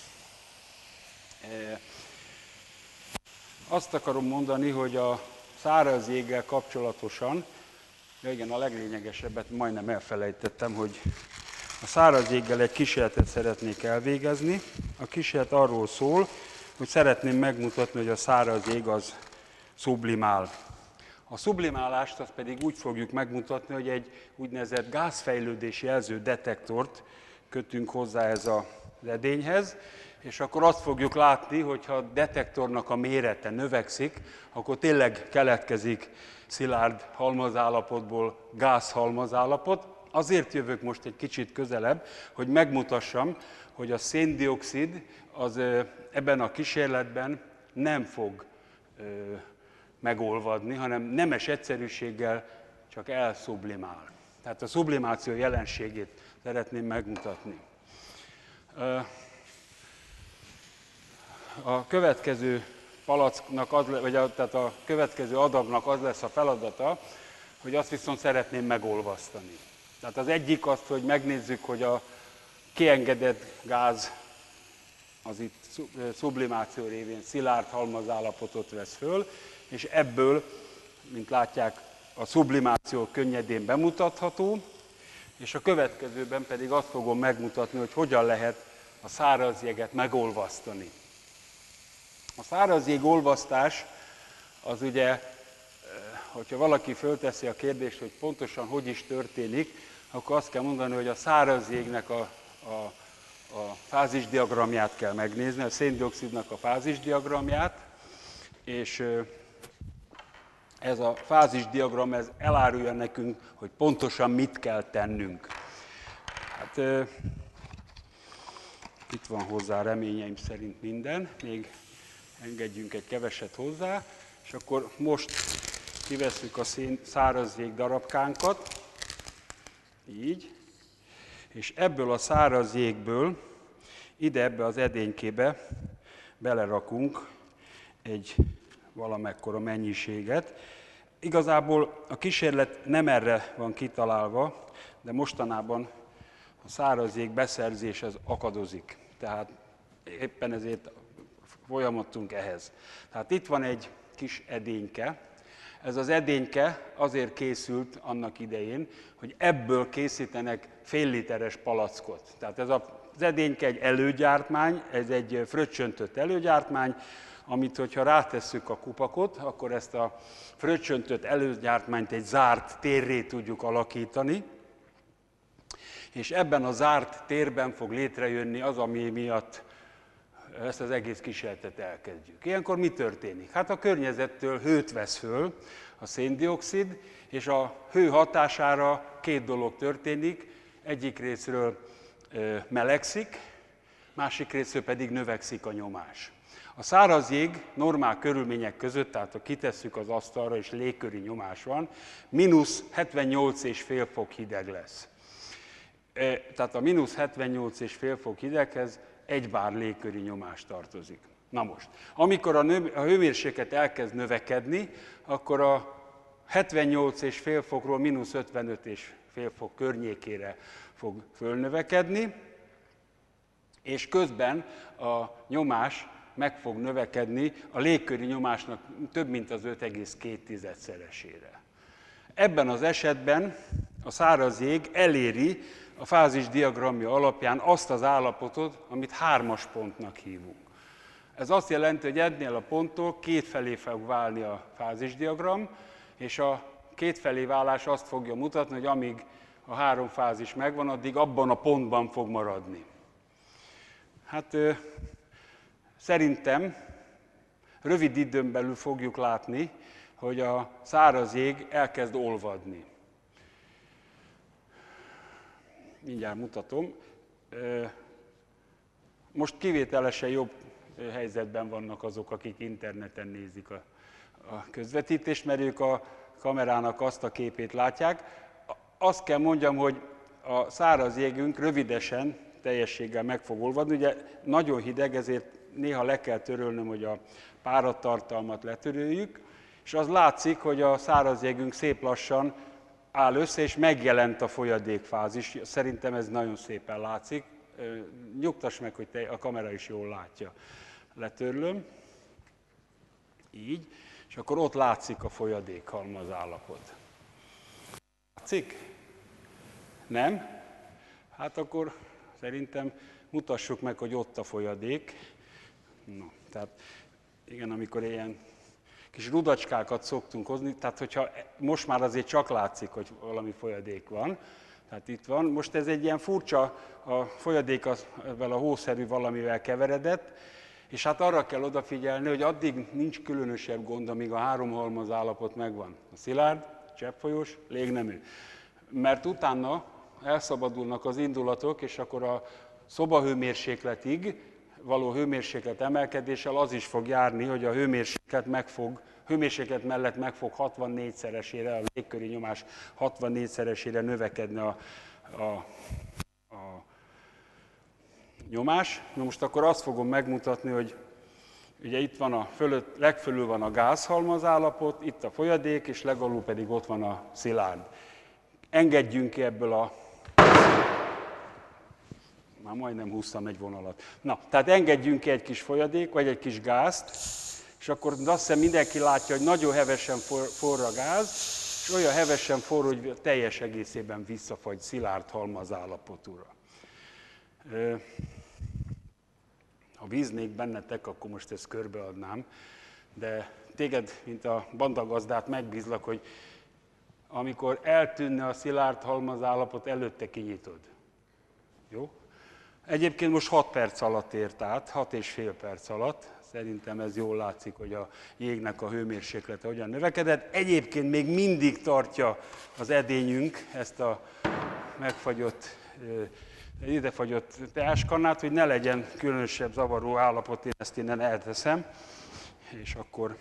Azt akarom mondani, hogy a száraz jéggel kapcsolatosan, igen, a leglényegesebbet majdnem elfelejtettem, hogy a száraz jéggel egy kísérletet szeretnék elvégezni. A kísérlet arról szól, hogy szeretném megmutatni, hogy a száraz jég az szublimál. A sublimálást azt pedig úgy fogjuk megmutatni, hogy egy úgynevezett gázfejlődés jelző detektort kötünk hozzá ez az edényhez, és akkor azt fogjuk látni, hogy ha a detektornak a mérete növekszik, akkor tényleg keletkezik szilárd halmazállapotból gázhalmazállapot. Azért jövök most egy kicsit közelebb, hogy megmutassam, hogy a szén-dioxid az ebben a kísérletben nem fog megolvadni, hanem nemes egyszerűséggel csak elszublimál. Tehát a sublimáció jelenségét szeretném megmutatni. A következő palacknak tehát a következő adagnak az lesz a feladata, hogy azt viszont szeretném megolvasztani. Tehát az egyik azt, hogy megnézzük, hogy a kiengedett gáz az itt sublimáció révén szilárd halmazállapotot vesz föl, és ebből, mint látják, a sublimáció könnyedén bemutatható, és a következőben pedig azt fogom megmutatni, hogy hogyan lehet a száraz jeget megolvasztani. A száraz jég olvasztás az ugye, hogyha valaki fölteszi a kérdést, hogy pontosan hogy is történik, akkor azt kell mondani, hogy a száraz jégnek a fázisdiagramját kell megnézni, a szén-dioxidnak a fázisdiagramját, és ez a fázisdiagram ez elárulja nekünk, hogy pontosan mit kell tennünk. Hát itt van hozzá reményeim szerint minden, még engedjünk egy keveset hozzá, és akkor most kivesszük a száraz jég darabkánkat, így, és ebből a száraz jégből ide ebbe az edénykébe belerakunk egy valamekkora mennyiséget. Igazából a kísérlet nem erre van kitalálva, de mostanában a száraz jég beszerzés az akadozik. Tehát éppen ezért folyamodtunk ehhez. Tehát itt van egy kis edényke. Ez az edényke azért készült annak idején, hogy ebből készítenek félliteres palackot. Tehát ez az edényke egy előgyártmány, ez egy fröccsöntött előgyártmány, amit, hogyha rátesszük a kupakot, akkor ezt a fröccsöntött előgyártmányt egy zárt térré tudjuk alakítani, és ebben a zárt térben fog létrejönni az, ami miatt ezt az egész kísérletet elkezdjük. Ilyenkor mi történik? Hát a környezettől hőt vesz föl a szén-dioxid, és a hő hatására két dolog történik. Egyik részről melegszik, másik részről pedig növekszik a nyomás. A száraz jég normál körülmények között, tehát ha kitesszük az asztalra és légköri nyomás van, -78,5 fok hideg lesz. Tehát a -78,5 fok hideghez 1 bár légköri nyomás tartozik. Na most, amikor a hőmérséklet elkezd növekedni, akkor a 78,5 fokról -55,5 fok környékére fog fölnövekedni, és közben a nyomás meg fog növekedni a légköri nyomásnak több mint az 5,2-szeresére. Ebben az esetben a száraz jég eléri a fázis diagramja alapján azt az állapotot, amit 3-as pontnak hívunk. Ez azt jelenti, hogy ennél a ponttól kétfelé fog válni a fázisdiagram, és a kétfelé válás azt fogja mutatni, hogy amíg a 3 fázis megvan, addig abban a pontban fog maradni. Hát szerintem rövid időn belül fogjuk látni, hogy a száraz jég elkezd olvadni. Mindjárt mutatom. Most kivételesen jobb helyzetben vannak azok, akik interneten nézik a közvetítést, mert ők a kamerának azt a képét látják. Azt kell mondjam, hogy a száraz jégünk rövidesen, teljességgel meg fog olvadni. Ugye nagyon hideg, ezért néha le kell törölnöm, hogy a páratartalmat letöröljük, és az látszik, hogy a száraz jégünk szép lassan áll össze, és megjelent a folyadékfázis. Szerintem ez nagyon szépen látszik. Nyugtass meg, hogy a kamera is jól látja. Letörlöm. Így. És akkor ott látszik a folyadékhalmaz állapot. Látszik? Nem? Hát akkor szerintem mutassuk meg, hogy ott a folyadék. No, tehát igen, amikor ilyen kis rudacskákat szoktunk hozni, tehát hogyha most már azért csak látszik, hogy valami folyadék van, tehát itt van. Most ez egy ilyen furcsa, a folyadék ezzel a hószerű valamivel keveredett, és hát arra kell odafigyelni, hogy addig nincs különösebb gond, amíg a 3 halmaz állapot megvan. A szilárd, cseppfolyós, légnemű. Mert utána elszabadulnak az indulatok, és akkor a szobahőmérsékletig való hőmérséklet emelkedéssel az is fog járni, hogy a hőmérséklet mellett meg fog 64-szeresére, a légköri nyomás 64-szeresére növekedni a nyomás. Na most akkor azt fogom megmutatni, hogy ugye itt van legfölül van a gázhalmaz állapot, itt a folyadék, és legalul pedig ott van a szilárd. Engedjünk ki ebből már majdnem húztam egy vonalat. Na, tehát engedjünk ki egy kis folyadék, vagy egy kis gázt, és akkor azt hiszem mindenki látja, hogy nagyon hevesen forr a gáz, és olyan hevesen forr, hogy teljes egészében visszafagy szilárd halmaz állapotúra. Ha bíznék bennetek, akkor most ezt körbeadnám, de téged, mint a bandagazdát megbízlak, hogy amikor eltűnne a szilárd halmaz állapot, előtte kinyitod. Jó? Egyébként most 6 perc alatt ért át, 6,5 perc alatt. Szerintem ez jól látszik, hogy a jégnek a hőmérséklete hogyan növekedett. Egyébként még mindig tartja az edényünk ezt a megfagyott, idefagyott teáskannát, hogy ne legyen különösebb zavaró állapot, én ezt innen elteszem. És akkor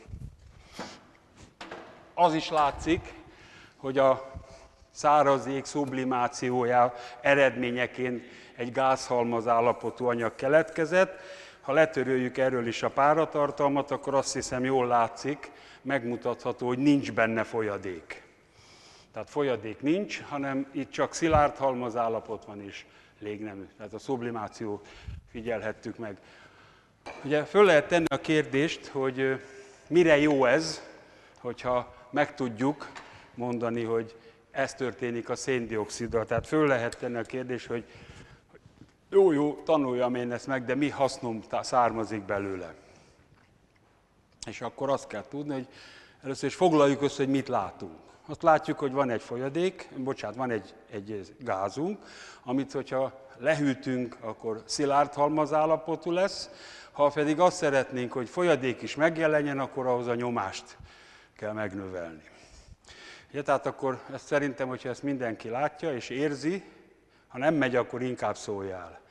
az is látszik, hogy a száraz jég szublimációja eredményeként egy gázhalmaz állapotú anyag keletkezett. Ha letöröljük erről is a páratartalmat, akkor azt hiszem jól látszik, megmutatható, hogy nincs benne folyadék. Tehát folyadék nincs, hanem itt csak szilárd halmaz állapot van és légnemű. Tehát a sublimációt figyelhettük meg. Ugye föl lehet tenni a kérdést, hogy mire jó ez, hogyha meg tudjuk mondani, hogy ez történik a széndioxiddal. Tehát föl lehet tenni a kérdést, hogy jó, tanuljam én ezt meg, de mi hasznom származik belőle. És akkor azt kell tudni, hogy először is foglaljuk össze, hogy mit látunk. Azt látjuk, hogy van egy folyadék, van egy gázunk, amit, hogyha lehűtünk, akkor szilárd halmaz állapotú lesz. Ha pedig azt szeretnénk, hogy folyadék is megjelenjen, akkor ahhoz a nyomást kell megnövelni. Ja, tehát akkor ezt szerintem, hogyha ezt mindenki látja és érzi, ha nem megy, akkor inkább szóljál.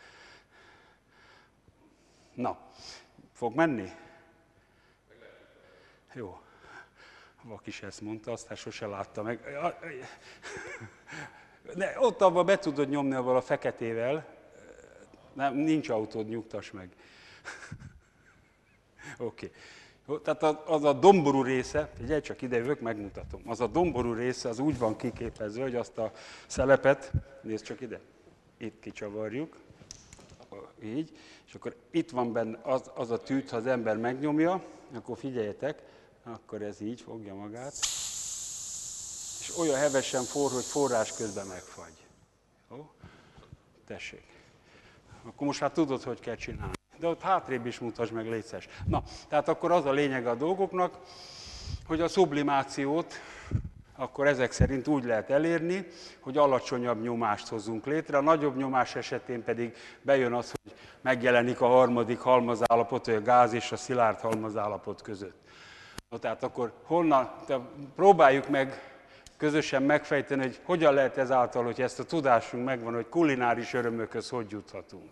Na, fog menni? Jó. Vak is ezt mondta, aztán sose látta meg. De ott abba be tudod nyomni avval a feketével. Nem, nincs autód, nyugtass meg. Oké. Tehát az a domború része, figyelj csak ide jövök, megmutatom. Az a domború része az úgy van kiképezve, hogy azt a szelepet, nézd csak ide, itt kicsavarjuk, így, és akkor itt van benne az a tűt, ha az ember megnyomja, akkor figyeljetek, akkor ez így fogja magát, és és olyan hevesen forr, hogy forrás közben megfagy. Jó? Tessék. Akkor most már tudod, hogy kell csinálni. De ott hátrébb is mutasd meg, légy szíves. Na, tehát akkor az a lényeg a dolgoknak, hogy a sublimációt akkor ezek szerint úgy lehet elérni, hogy alacsonyabb nyomást hozzunk létre, a nagyobb nyomás esetén pedig bejön az, hogy megjelenik a harmadik halmazállapot, vagy a gáz és a szilárd halmazállapot között. Na, tehát akkor próbáljuk meg közösen megfejteni, hogy hogyan lehet ezáltal, hogy ezt a tudásunk megvan, hogy kulináris örömökhöz hogy juthatunk.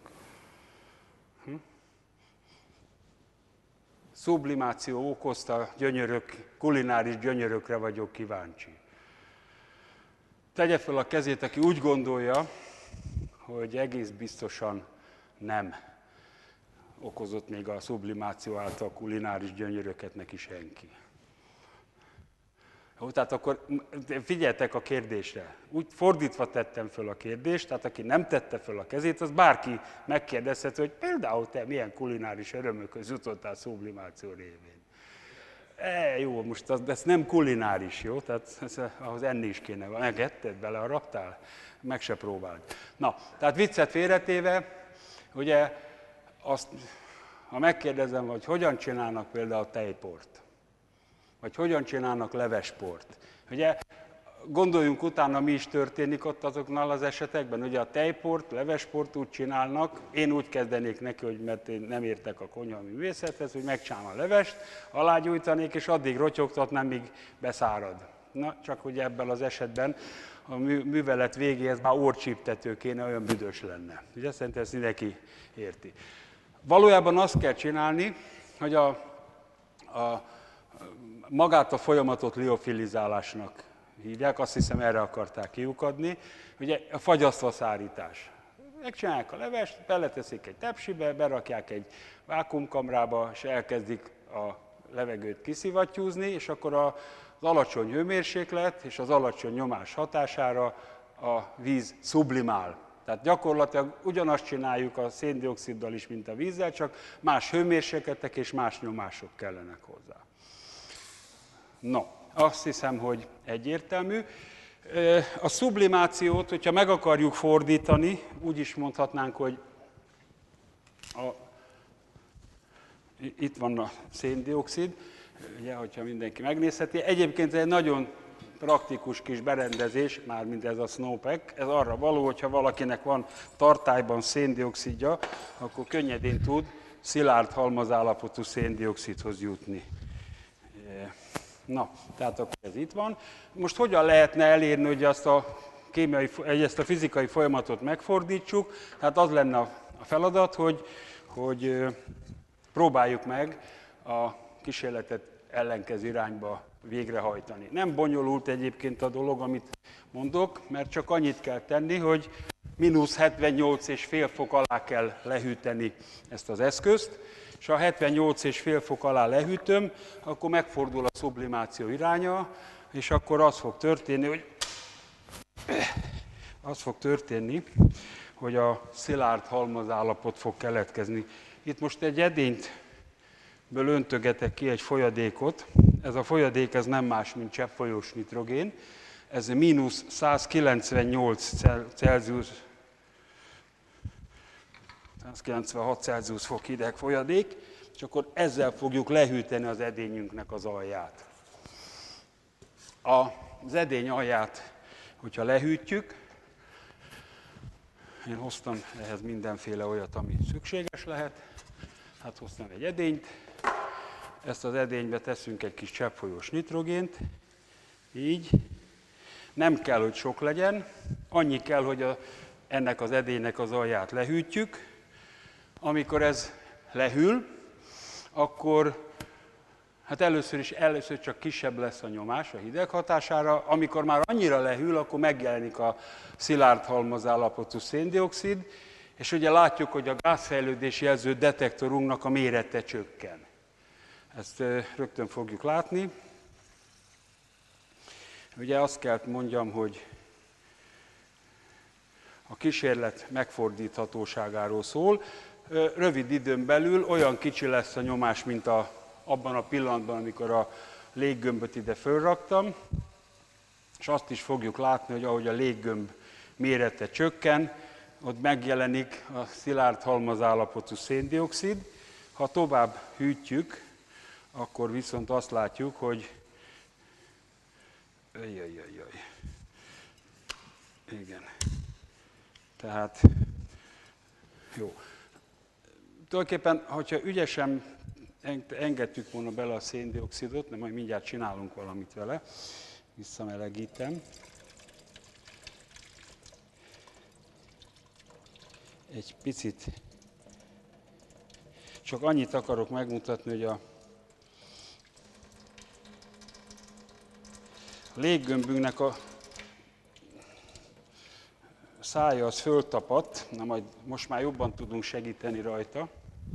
Sublimáció okozta gyönyörök, kulináris gyönyörökre vagyok kíváncsi. Tegye fel a kezét, aki úgy gondolja, hogy egész biztosan nem okozott még a sublimáció által kulináris gyönyöröket neki senki. Jó, tehát akkor figyeljetek a kérdésre. Úgy fordítva tettem föl a kérdést, tehát aki nem tette föl a kezét, az bárki megkérdezhet, hogy például te milyen kulináris örömökhöz jutottál sublimáció révén. Jó, most ez nem kulináris, jó? Tehát ahhoz enni is kéne. Megetted, beleharaptál? Meg se próbáld. Na, tehát viccet félretéve, ugye azt, ha megkérdezem, hogy hogyan csinálnak például tejport, vagy hogyan csinálnak levesport. Ugye gondoljunk utána, mi is történik ott azoknál az esetekben. Ugye a tejport, levesport úgy csinálnak, én úgy kezdenék neki, hogy mert én nem értek a konyhai művészethez, hogy megcsinálom a levest, alágyújtanék, és addig rotyogtatnám, míg beszárad. Na, csak ugye ebben az esetben a művelet végéhez már orrcsíptető kéne, olyan büdös lenne. Ugye szerintem ezt mindenki érti. Valójában azt kell csinálni, hogy magát a folyamatot liofilizálásnak hívják, azt hiszem erre akarták kiukadni, ugye a fagyasztva szárítás. Megcsinálják a levest, beleteszik egy tepsibe, berakják egy vákuumkamrába, és elkezdik a levegőt kiszivattyúzni, és akkor az alacsony hőmérséklet és az alacsony nyomás hatására a víz sublimál. Tehát gyakorlatilag ugyanazt csináljuk a széndioxiddal is, mint a vízzel, csak más hőmérsékletek és más nyomások kellenek hozzá. No, azt hiszem, hogy egyértelmű. A sublimációt, hogyha meg akarjuk fordítani, úgy is mondhatnánk, hogy itt van a széndioxid, ugye, hogyha mindenki megnézheti. Egyébként egy nagyon praktikus kis berendezés, mármint ez a Snowpack, ez arra való, hogyha valakinek van tartályban széndioxidja, akkor könnyedén tud szilárd halmazállapotú széndioxidhoz jutni. Na, tehát akkor ez itt van. Most hogyan lehetne elérni, hogy ezt a fizikai folyamatot megfordítsuk? Tehát az lenne a feladat, hogy próbáljuk meg a kísérletet ellenkező irányba végrehajtani. Nem bonyolult egyébként a dolog, amit mondok, mert csak annyit kell tenni, hogy -78,5 fok alá kell lehűteni ezt az eszközt, és ha 78,5 fok alá lehűtöm, akkor megfordul a sublimáció iránya, és akkor az fog történni, hogy a szilárd halmazállapot fog keletkezni. Itt most egy edényből öntögetek ki egy folyadékot. Ez a folyadék ez nem más, mint cseppfolyós nitrogén. Ez -198 Celsius, 196 Celsius fok hideg folyadék, és akkor ezzel fogjuk lehűteni az edényünknek az alját. Az edény alját, hogyha lehűtjük, én hoztam ehhez mindenféle olyat, ami szükséges lehet. Hát hoztam egy edényt, ezt az edénybe teszünk egy kis cseppfolyós nitrogént, így. Nem kell, hogy sok legyen, annyi kell, hogy ennek az edénynek az alját lehűtjük. Amikor ez lehűl, akkor hát először csak kisebb lesz a nyomás a hideg hatására. Amikor már annyira lehűl, akkor megjelenik a szilárd halmazállapotú széndioxid, és ugye látjuk, hogy a gázfejlődés jelző detektorunknak a mérete csökken. Ezt rögtön fogjuk látni. Ugye azt kell mondjam, hogy a kísérlet megfordíthatóságáról szól. Rövid időn belül olyan kicsi lesz a nyomás, mint abban a pillanatban, amikor a léggömböt ide fölraktam. És azt is fogjuk látni, hogy ahogy a léggömb mérete csökken, ott megjelenik a szilárd halmazállapotú szén-dioxid. Ha tovább hűtjük, akkor viszont azt látjuk, hogy igen. Tehát, jó. Tulajdonképpen, hogyha ügyesen engedtük volna bele a szén-dioxidot, de majd mindjárt csinálunk valamit vele, visszamelegítem. Egy picit, csak annyit akarok megmutatni, hogy a léggömbünknek a szája az föltapadt, na majd most már jobban tudunk segíteni rajta.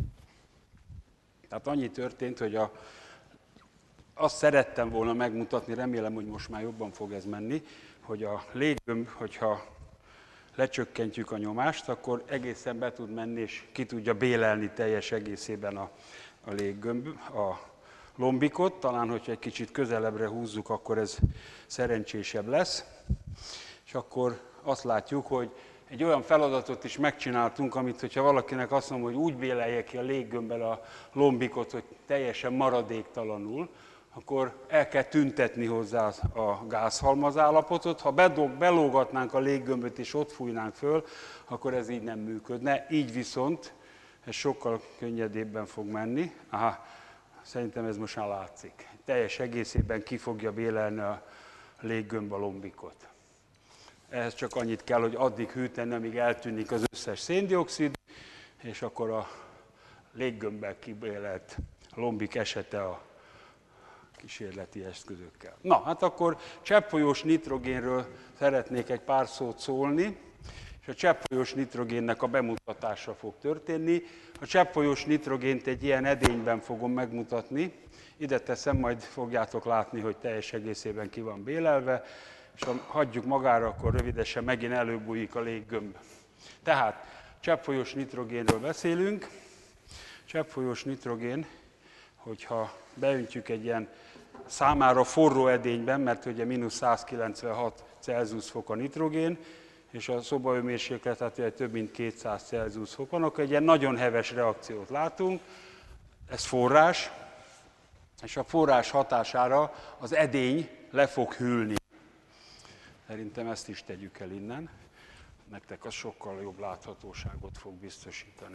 Tehát annyi történt, hogy azt szerettem volna megmutatni, remélem, hogy most már jobban fog ez menni, hogy a léggömb, hogyha lecsökkentjük a nyomást, akkor egészen be tud menni, és ki tudja bélelni teljes egészében a léggömb, a lombikot. Talán, hogyha egy kicsit közelebbre húzzuk, akkor ez szerencsésebb lesz. És akkor azt látjuk, hogy egy olyan feladatot is megcsináltunk, amit, hogyha valakinek azt mondom, hogy úgy bélelje ki a léggömbbel a lombikot, hogy teljesen maradéktalanul, akkor el kell tüntetni hozzá a gázhalmazállapotot. Ha belógatnánk a léggömböt és ott fújnánk föl, akkor ez így nem működne. Így viszont ez sokkal könnyedébben fog menni. Aha, szerintem ez most már látszik. Teljes egészében ki fogja bélelni a léggömb a lombikot. Ehhez csak annyit kell, hogy addig hűteni, amíg eltűnik az összes szén-dioxid, és akkor a léggömbbel kibélelt lombik esete a kísérleti eszközökkel. Na, hát akkor cseppfolyós nitrogénről szeretnék egy pár szót szólni, és a cseppfolyós nitrogénnek a bemutatása fog történni. A cseppfolyós nitrogént egy ilyen edényben fogom megmutatni. Ide teszem, majd fogjátok látni, hogy teljes egészében ki van bélelve, és ha hagyjuk magára, akkor rövidesen megint előbújik a léggömb. Tehát cseppfolyós nitrogénről beszélünk. Cseppfolyós nitrogén, hogyha beöntjük egy ilyen számára forró edényben, mert ugye -196 Celsius fok a nitrogén, és a szobahőmérséklet több mint 200 Celsius fok van, akkor egy ilyen nagyon heves reakciót látunk. Ez forrás, és a forrás hatására az edény le fog hűlni. Szerintem ezt is tegyük el innen. Nektek az sokkal jobb láthatóságot fog biztosítani.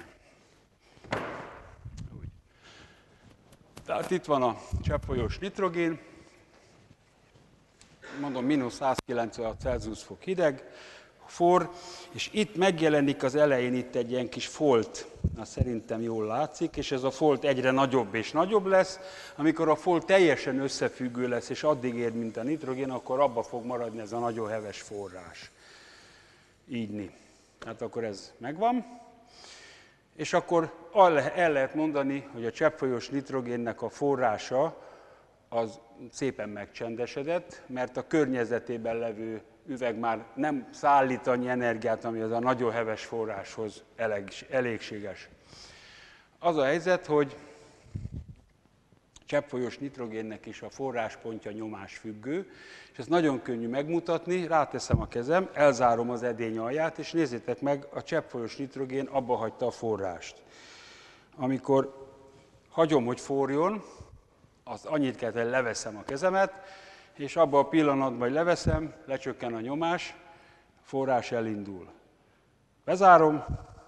Úgy. Tehát itt van a cseppfolyós nitrogén. Mondom, -196 Celsius fok hideg, forr, és itt megjelenik az elején itt egy ilyen kis folt, azt szerintem jól látszik, és ez a folt egyre nagyobb és nagyobb lesz. Amikor a folt teljesen összefüggő lesz, és addig ér, mint a nitrogén, akkor abba fog maradni ez a nagyon heves forrás. Ígyni. Hát akkor ez megvan. És akkor el lehet mondani, hogy a cseppfolyós nitrogénnek a forrása az szépen megcsendesedett, mert a környezetében levő üveg már nem szállít annyi energiát, ami az a nagyon heves forráshoz elégséges. Az a helyzet, hogy cseppfolyós nitrogénnek is a forráspontja nyomásfüggő, és ezt nagyon könnyű megmutatni, ráteszem a kezem, elzárom az edény alját, és nézzétek meg, a cseppfolyós nitrogén abba hagyta a forrást. Amikor hagyom, hogy forjon, az annyit kell, hogy leveszem a kezemet, és abban a pillanatban, hogy leveszem, lecsökken a nyomás, a forrás elindul. Bezárom,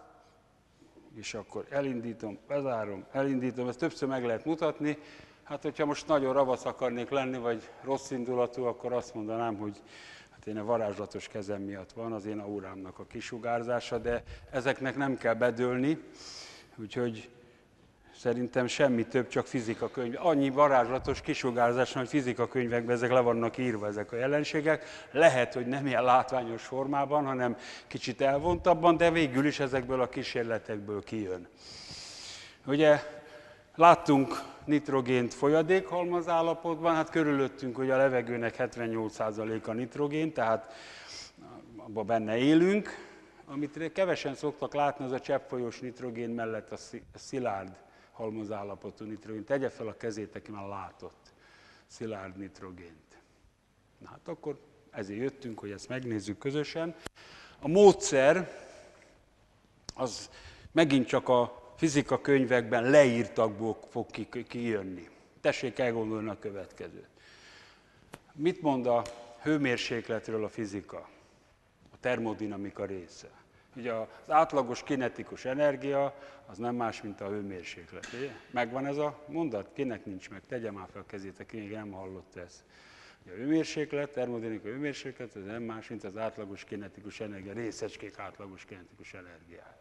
és akkor elindítom, bezárom, elindítom, ezt többször meg lehet mutatni. Hát, hogyha most nagyon ravasz akarnék lenni, vagy rossz indulatú, akkor azt mondanám, hogy hát én a varázslatos kezem miatt van az én aurámnak a kisugárzása, de ezeknek nem kell bedőlni, úgyhogy szerintem semmi több, csak fizikakönyv. Annyi varázslatos kisugárzás, hogy fizikakönyvekben ezek le vannak írva, ezek a jelenségek. Lehet, hogy nem ilyen látványos formában, hanem kicsit elvontabban, de végül is ezekből a kísérletekből kijön. Ugye láttunk nitrogént folyadékhalmaz állapotban, hát körülöttünk, hogy a levegőnek 78%-a nitrogén, tehát abban benne élünk. Amit kevesen szoktak látni, az a cseppfolyós nitrogén mellett a szilárd halmazállapotú nitrogén. Tegye fel a kezét, aki már látott szilárd nitrogént. Na hát akkor ezért jöttünk, hogy ezt megnézzük közösen. A módszer az megint csak a fizikakönyvekben leírtakból fog kijönni. Tessék elgondolni a következőt. Mit mond a hőmérsékletről a fizika? A termodinamika része. Ugye az átlagos kinetikus energia az nem más, mint a hőmérséklet. Ugye? Megvan ez a mondat? Kinek nincs meg? Tegye már fel a kezét, aki még nem hallott ezt. A hőmérséklet, termodinamika hőmérséklet, ez nem más, mint az átlagos kinetikus energia, részecskék átlagos kinetikus energiája.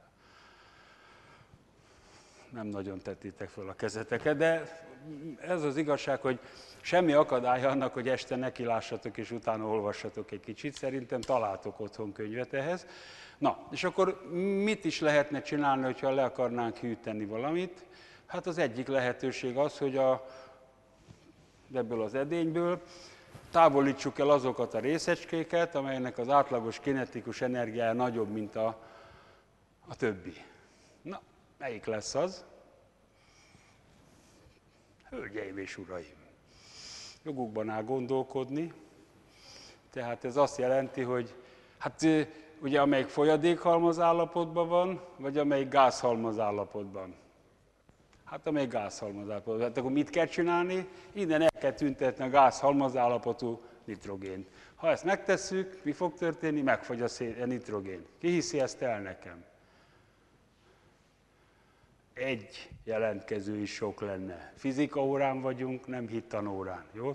Nem nagyon tettétek fel a kezeteket, de ez az igazság, hogy semmi akadálya annak, hogy este nekilássatok és utána olvassatok egy kicsit. Szerintem találtok otthon könyvet ehhez. Na, és akkor mit is lehetne csinálni, hogyha le akarnánk hűteni valamit? Hát az egyik lehetőség az, hogy ebből az edényből távolítsuk el azokat a részecskéket, amelynek az átlagos kinetikus energiája nagyobb, mint a többi. Na, melyik lesz az? Hölgyeim és uraim, jogukban áll gondolkodni, tehát ez azt jelenti, hogy hát ugye amelyik folyadékhalmaz állapotban van, vagy amelyik gázhalmaz állapotban. Hát amelyik gázhalmaz állapotban. Hát akkor mit kell csinálni? Innen el kell tüntetni a gázhalmaz állapotú nitrogént. Ha ezt megtesszük, mi fog történni? Megfagy a nitrogén. Ki hiszi ezt el nekem? Egy jelentkező is sok lenne. Fizika órán vagyunk, nem hittanórán. Jó?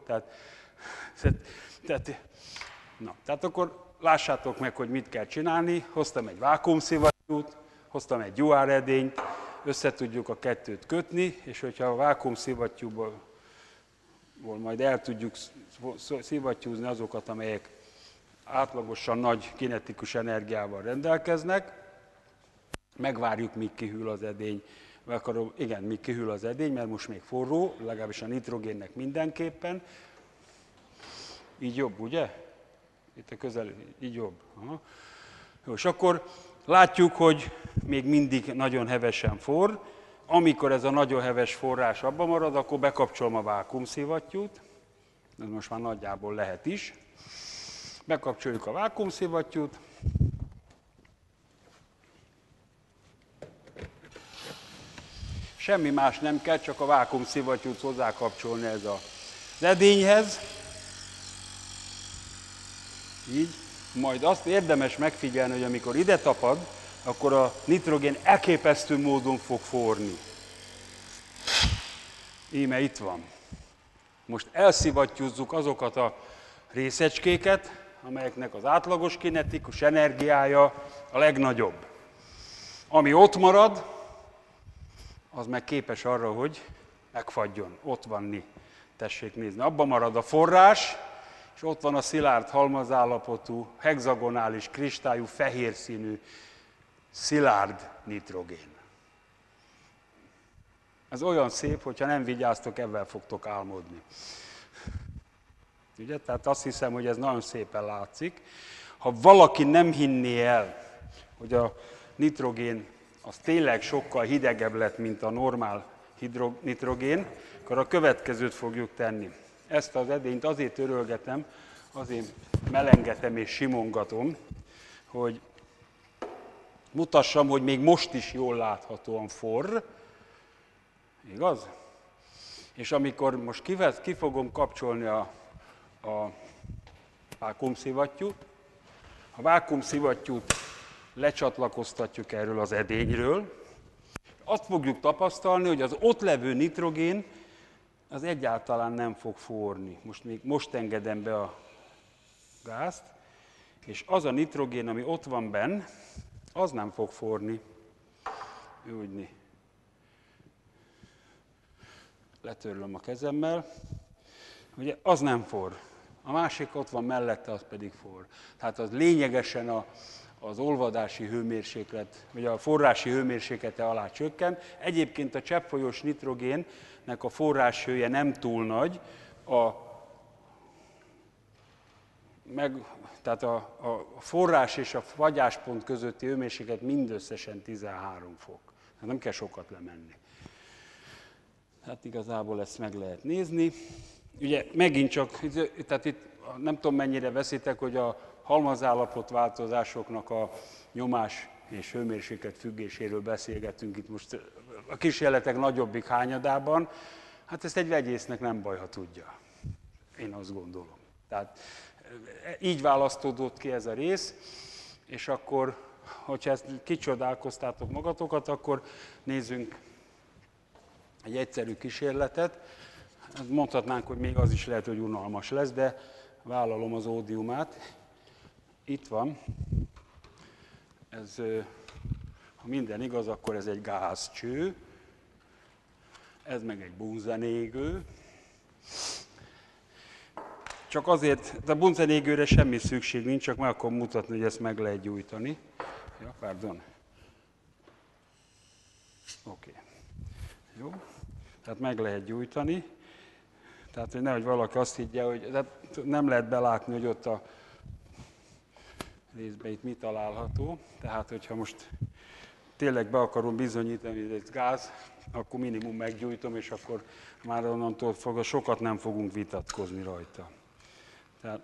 Tehát akkor lássátok meg, hogy mit kell csinálni. Hoztam egy vákuumszivattyút, hoztam egy juháredényt, össze tudjuk a kettőt kötni, és hogyha a vákuumszivattyúból majd el tudjuk szivattyúzni azokat, amelyek átlagosan nagy kinetikus energiával rendelkeznek, megvárjuk, míg kihűl az edény. Míg kihűl az edény, mert most még forró, legalábbis a nitrogénnek mindenképpen. Így jobb, ugye? Itt a közel, így jobb. Aha. Jó, és akkor látjuk, hogy még mindig nagyon hevesen forr. Amikor ez a nagyon heves forrás abba marad, akkor bekapcsolom a vákuumszivattyút. Ez most már nagyjából lehet is. Bekapcsoljuk a vákuumszivattyút. Semmi más nem kell, csak a vákuumszivattyút hozzákapcsolni ez az edényhez. Így. Majd azt érdemes megfigyelni, hogy amikor ide tapad, akkor a nitrogén elképesztő módon fog forni. Íme itt van. Most elszivattyúzzuk azokat a részecskéket, amelyeknek az átlagos kinetikus energiája a legnagyobb. Ami ott marad, az meg képes arra, hogy megfagyjon, ott vanni. Tessék nézni, abban marad a forrás, és ott van a szilárd halmazállapotú, hexagonális, kristályú, fehér színű, szilárd nitrogén. Ez olyan szép, hogyha nem vigyáztok, ebben fogtok álmodni. Ugye? Tehát azt hiszem, hogy ez nagyon szépen látszik. Ha valaki nem hinné el, hogy a nitrogén az tényleg sokkal hidegebb lett, mint a normál nitrogén, akkor a következőt fogjuk tenni. Ezt az edényt azért törölgetem, azért melengetem és simongatom, hogy mutassam, hogy még most is jól láthatóan forr. Igaz? És amikor most ki fogom kapcsolni a vákuumszivattyút, a vákuumszivattyút lecsatlakoztatjuk erről az edényről, azt fogjuk tapasztalni, hogy az ott levő nitrogén az egyáltalán nem fog forni. Most engedem be a gázt, és az a nitrogén, ami ott van benn, az nem fog forni. Úgy. Letörlöm a kezemmel. Ugye az nem forr. A másik ott van mellette, az pedig forr. Tehát az lényegesen az olvadási hőmérséklet, vagy a forrási hőmérséklete alá csökken. Egyébként a cseppfolyós nitrogénnek a forráshője nem túl nagy, tehát a forrás és a fagyáspont közötti hőmérséklet mindösszesen 13 fok. Hát nem kell sokat lemenni. Hát igazából ezt meg lehet nézni. ugye megint csak, tehát itt nem tudom mennyire veszitek, hogy a halmazállapot változásoknak a nyomás és hőmérséklet függéséről beszélgetünk itt most a kísérletek nagyobbik hányadában. Hát ezt egy vegyésznek nem baj, ha tudja. Én azt gondolom. Tehát így választódott ki ez a rész, és akkor, hogyha ezt kicsodálkoztátok magatokat, akkor nézzünk egy egyszerű kísérletet. Mondhatnánk, hogy még az is lehet, hogy unalmas lesz, de vállalom az ódiumát. Itt van. Ez, ha minden igaz, akkor ez egy gázcső. Ez meg egy bunzenégő. Csak azért, de a bunzenégőre semmi szükség nincs, csak meg akarom mutatni, hogy ezt meg lehet gyújtani. Ja, pardon. Oké. Jó. Tehát meg lehet gyújtani. Tehát, hogy nehogy valaki azt higgye, hogy nem lehet belátni, hogy ott a részben itt mi található. Tehát, hogyha most tényleg be akarom bizonyítani, hogy ez gáz, akkor minimum meggyújtom, és akkor már onnantól fogva sokat nem fogunk vitatkozni rajta. Tehát,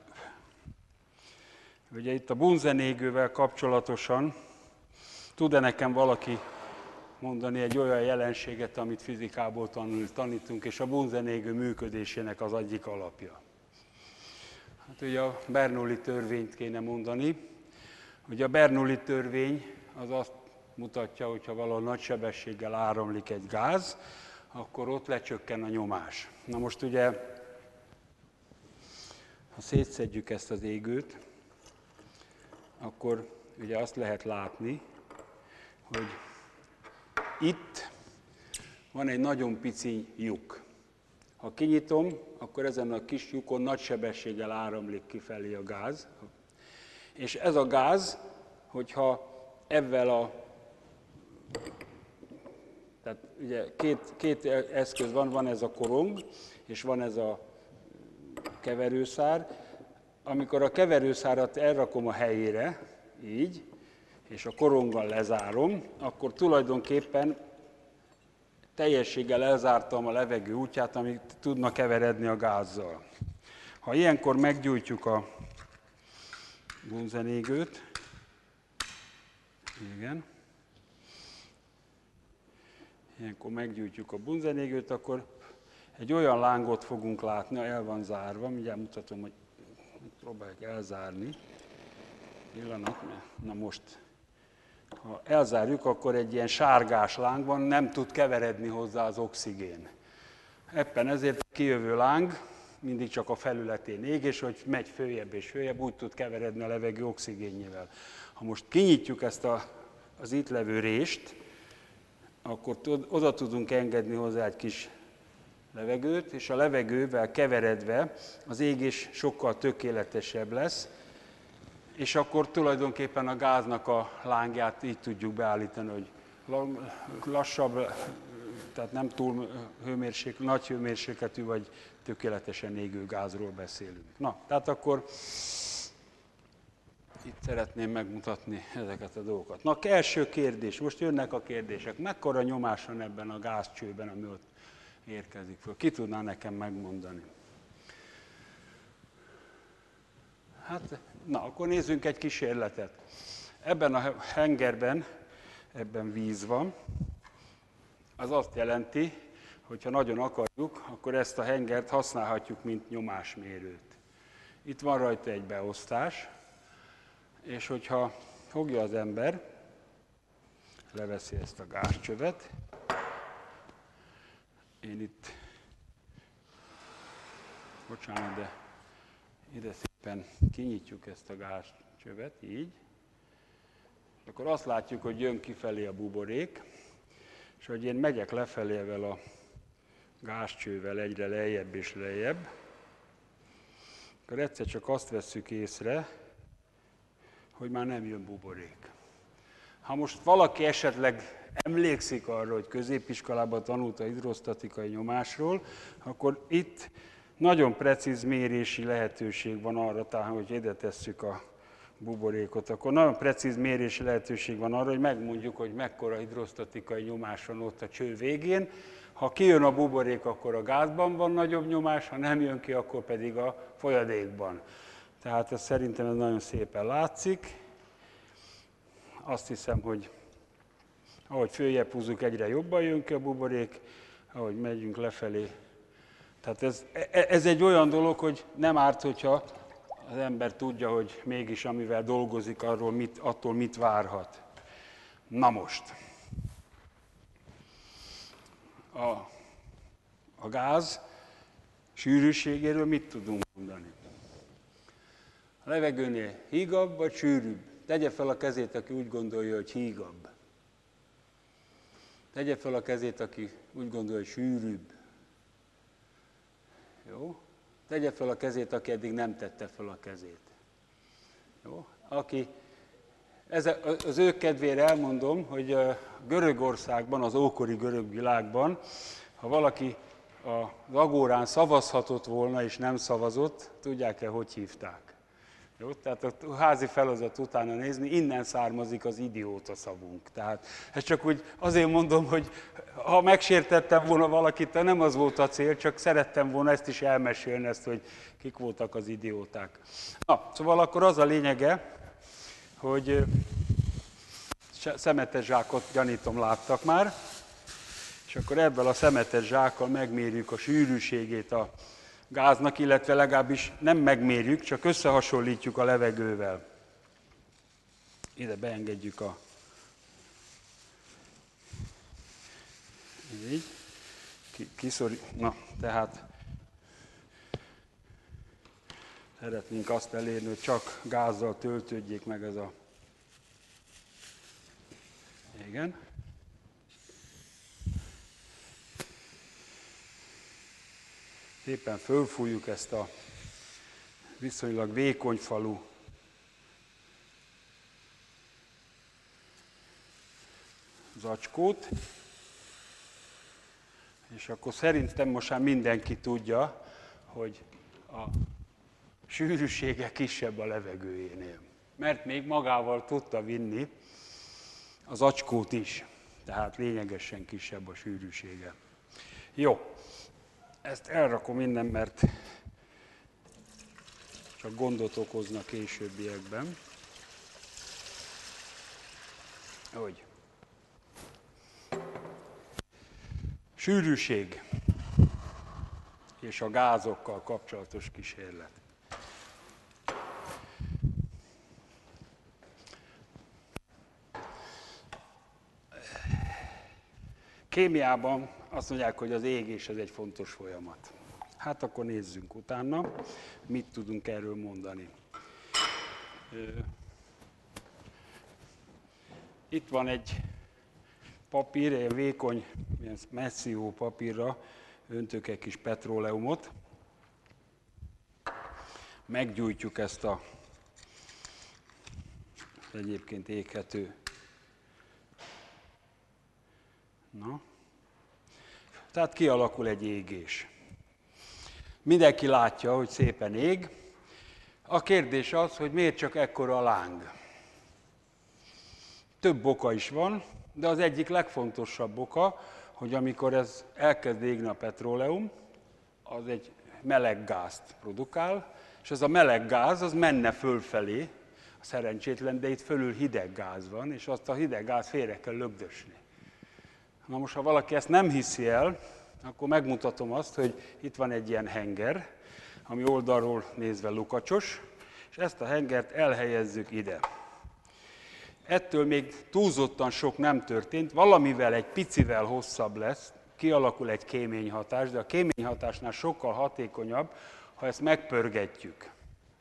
ugye itt a bunzenégővel kapcsolatosan tud-e nekem valaki mondani egy olyan jelenséget, amit fizikából tanítunk, és a bunzenégő működésének az egyik alapja? Hát ugye a Bernoulli törvényt kéne mondani. Ugye a Bernoulli törvény az azt mutatja, hogy ha valahol nagy sebességgel áramlik egy gáz, akkor ott lecsökken a nyomás. Na most ugye, ha szétszedjük ezt az égőt, akkor ugye azt lehet látni, hogy itt van egy nagyon pici lyuk. Ha kinyitom, akkor ezen a kis lyukon nagy sebességgel áramlik kifelé a gáz. És ez a gáz, hogyha tehát ugye két eszköz van ez a korong, és van ez a keverőszár. Amikor a keverőszárat elrakom a helyére, így, és a koronggal lezárom, akkor tulajdonképpen teljességgel elzártam a levegő útját, amit tudna keveredni a gázzal. Ha ilyenkor meggyújtjuk a bunzenégőt, igen, ilyenkor meggyújtjuk a bunzenégőt, akkor egy olyan lángot fogunk látni, el van zárva, mindjárt mutatom, hogy próbáljuk elzárni. Pillanat, na most, ha elzárjuk, akkor egy ilyen sárgás láng van, nem tud keveredni hozzá az oxigén. Éppen ezért a kijövő láng mindig csak a felületén ég, és hogy megy följebb és följebb, úgy tud keveredni a levegő oxigénjével. Ha most kinyitjuk ezt az itt levő rést, akkor oda tudunk engedni hozzá egy kis levegőt, és a levegővel keveredve az égés sokkal tökéletesebb lesz, és akkor tulajdonképpen a gáznak a lángját így tudjuk beállítani, hogy lassabb, tehát nem túl nagy hőmérsékletű, vagy tökéletesen égő gázról beszélünk. Na, tehát akkor itt szeretném megmutatni ezeket a dolgokat. Na, első kérdés, most jönnek a kérdések. Mekkora nyomás van ebben a gázcsőben, ami ott érkezik föl? Ki tudná nekem megmondani? Hát, na, akkor nézzünk egy kísérletet. Ebben a hengerben, ebben víz van. Az azt jelenti, hogy ha nagyon akarjuk, akkor ezt a hengert használhatjuk, mint nyomásmérőt. Itt van rajta egy beosztás, és hogyha fogja az ember, leveszi ezt a gázcsövet, én itt, bocsánat, de ide szépen kinyitjuk ezt a gázcsövet, így, akkor azt látjuk, hogy jön kifelé a buborék, és hogy én megyek lefelé ezzel a gázcsővel egyre lejjebb és lejjebb, akkor egyszer csak azt vesszük észre, hogy már nem jön buborék. Ha most valaki esetleg emlékszik arra, hogy középiskolában tanult a hidrostatikai nyomásról, akkor itt nagyon precíz mérési lehetőség van arra, tehát hogy ide tesszük a buborékot, akkor nagyon precíz mérési lehetőség van arra, hogy megmondjuk, hogy mekkora hidrostatikai nyomás van ott a cső végén. Ha kijön a buborék, akkor a gázban van nagyobb nyomás, ha nem jön ki, akkor pedig a folyadékban. Tehát ez szerintem ez nagyon szépen látszik. Azt hiszem, hogy ahogy följebb húzzuk, egyre jobban jön ki a buborék, ahogy megyünk lefelé. Tehát ez egy olyan dolog, hogy nem árt, hogyha az ember tudja, hogy mégis amivel dolgozik, attól mit várhat. Na most, a gáz sűrűségéről mit tudunk mondani? A levegőnél hígabb vagy sűrűbb? Tegye fel a kezét, aki úgy gondolja, hogy hígabb. Tegye fel a kezét, aki úgy gondolja, hogy sűrűbb. Jó? Tegye fel a kezét, aki eddig nem tette fel a kezét. Jó? Az ő kedvére elmondom, hogy Görögországban, az ókori görög világban, ha valaki az agórán szavazhatott volna és nem szavazott, tudják-e, hogy hívták? Jó? Tehát a házi feladat utána nézni, innen származik az idióta szavunk. Tehát ezt csak úgy azért mondom, hogy ha megsértettem volna valakit, nem az volt a cél, csak szerettem volna ezt is elmesélni, hogy kik voltak az idióták. Na, szóval akkor az a lényege, hogy szemetes zsákot gyanítom láttak már, és akkor ebből a szemetes zsákkal megmérjük a sűrűségét a gáznak, illetve legalábbis nem megmérjük, csak összehasonlítjuk a levegővel. Ide beengedjük így. Na, tehát szeretnénk azt elérni, hogy csak gázzal töltődjék meg ez a... Igen. Szépen fölfújjuk ezt a viszonylag vékony falú zacskót, és akkor szerintem most már mindenki tudja, hogy a sűrűsége kisebb a levegőjénél. Mert még magával tudta vinni az zacskót is, tehát lényegesen kisebb a sűrűsége. Jó. Ezt elrakom innen, mert csak gondot okozna későbbiekben. Hogy? Sűrűség és a gázokkal kapcsolatos kísérlet. Kémiában azt mondják, hogy az égés ez egy fontos folyamat. Hát akkor nézzünk utána, mit tudunk erről mondani. Itt van egy papír, egy vékony, ilyen messzió papírra öntök egy kis petróleumot. Meggyújtjuk ezt a egyébként éghető. Na. Tehát kialakul egy égés. Mindenki látja, hogy szépen ég. A kérdés az, hogy miért csak ekkora a láng. Több oka is van, de az egyik legfontosabb oka, hogy amikor ez elkezd égni a petróleum, az egy meleg gázt produkál, és ez a meleg gáz az menne fölfelé, a szerencsétlen, de itt fölül hideg gáz van, és azt a hideg gáz félre kell lögdösni. Na most, ha valaki ezt nem hiszi el, akkor megmutatom azt, hogy itt van egy ilyen henger, ami oldalról nézve lukacsos, és ezt a hengert elhelyezzük ide. Ettől még túlzottan sok nem történt, valamivel egy picivel hosszabb lesz, kialakul egy kéményhatás, de a kéményhatásnál sokkal hatékonyabb, ha ezt megpörgetjük.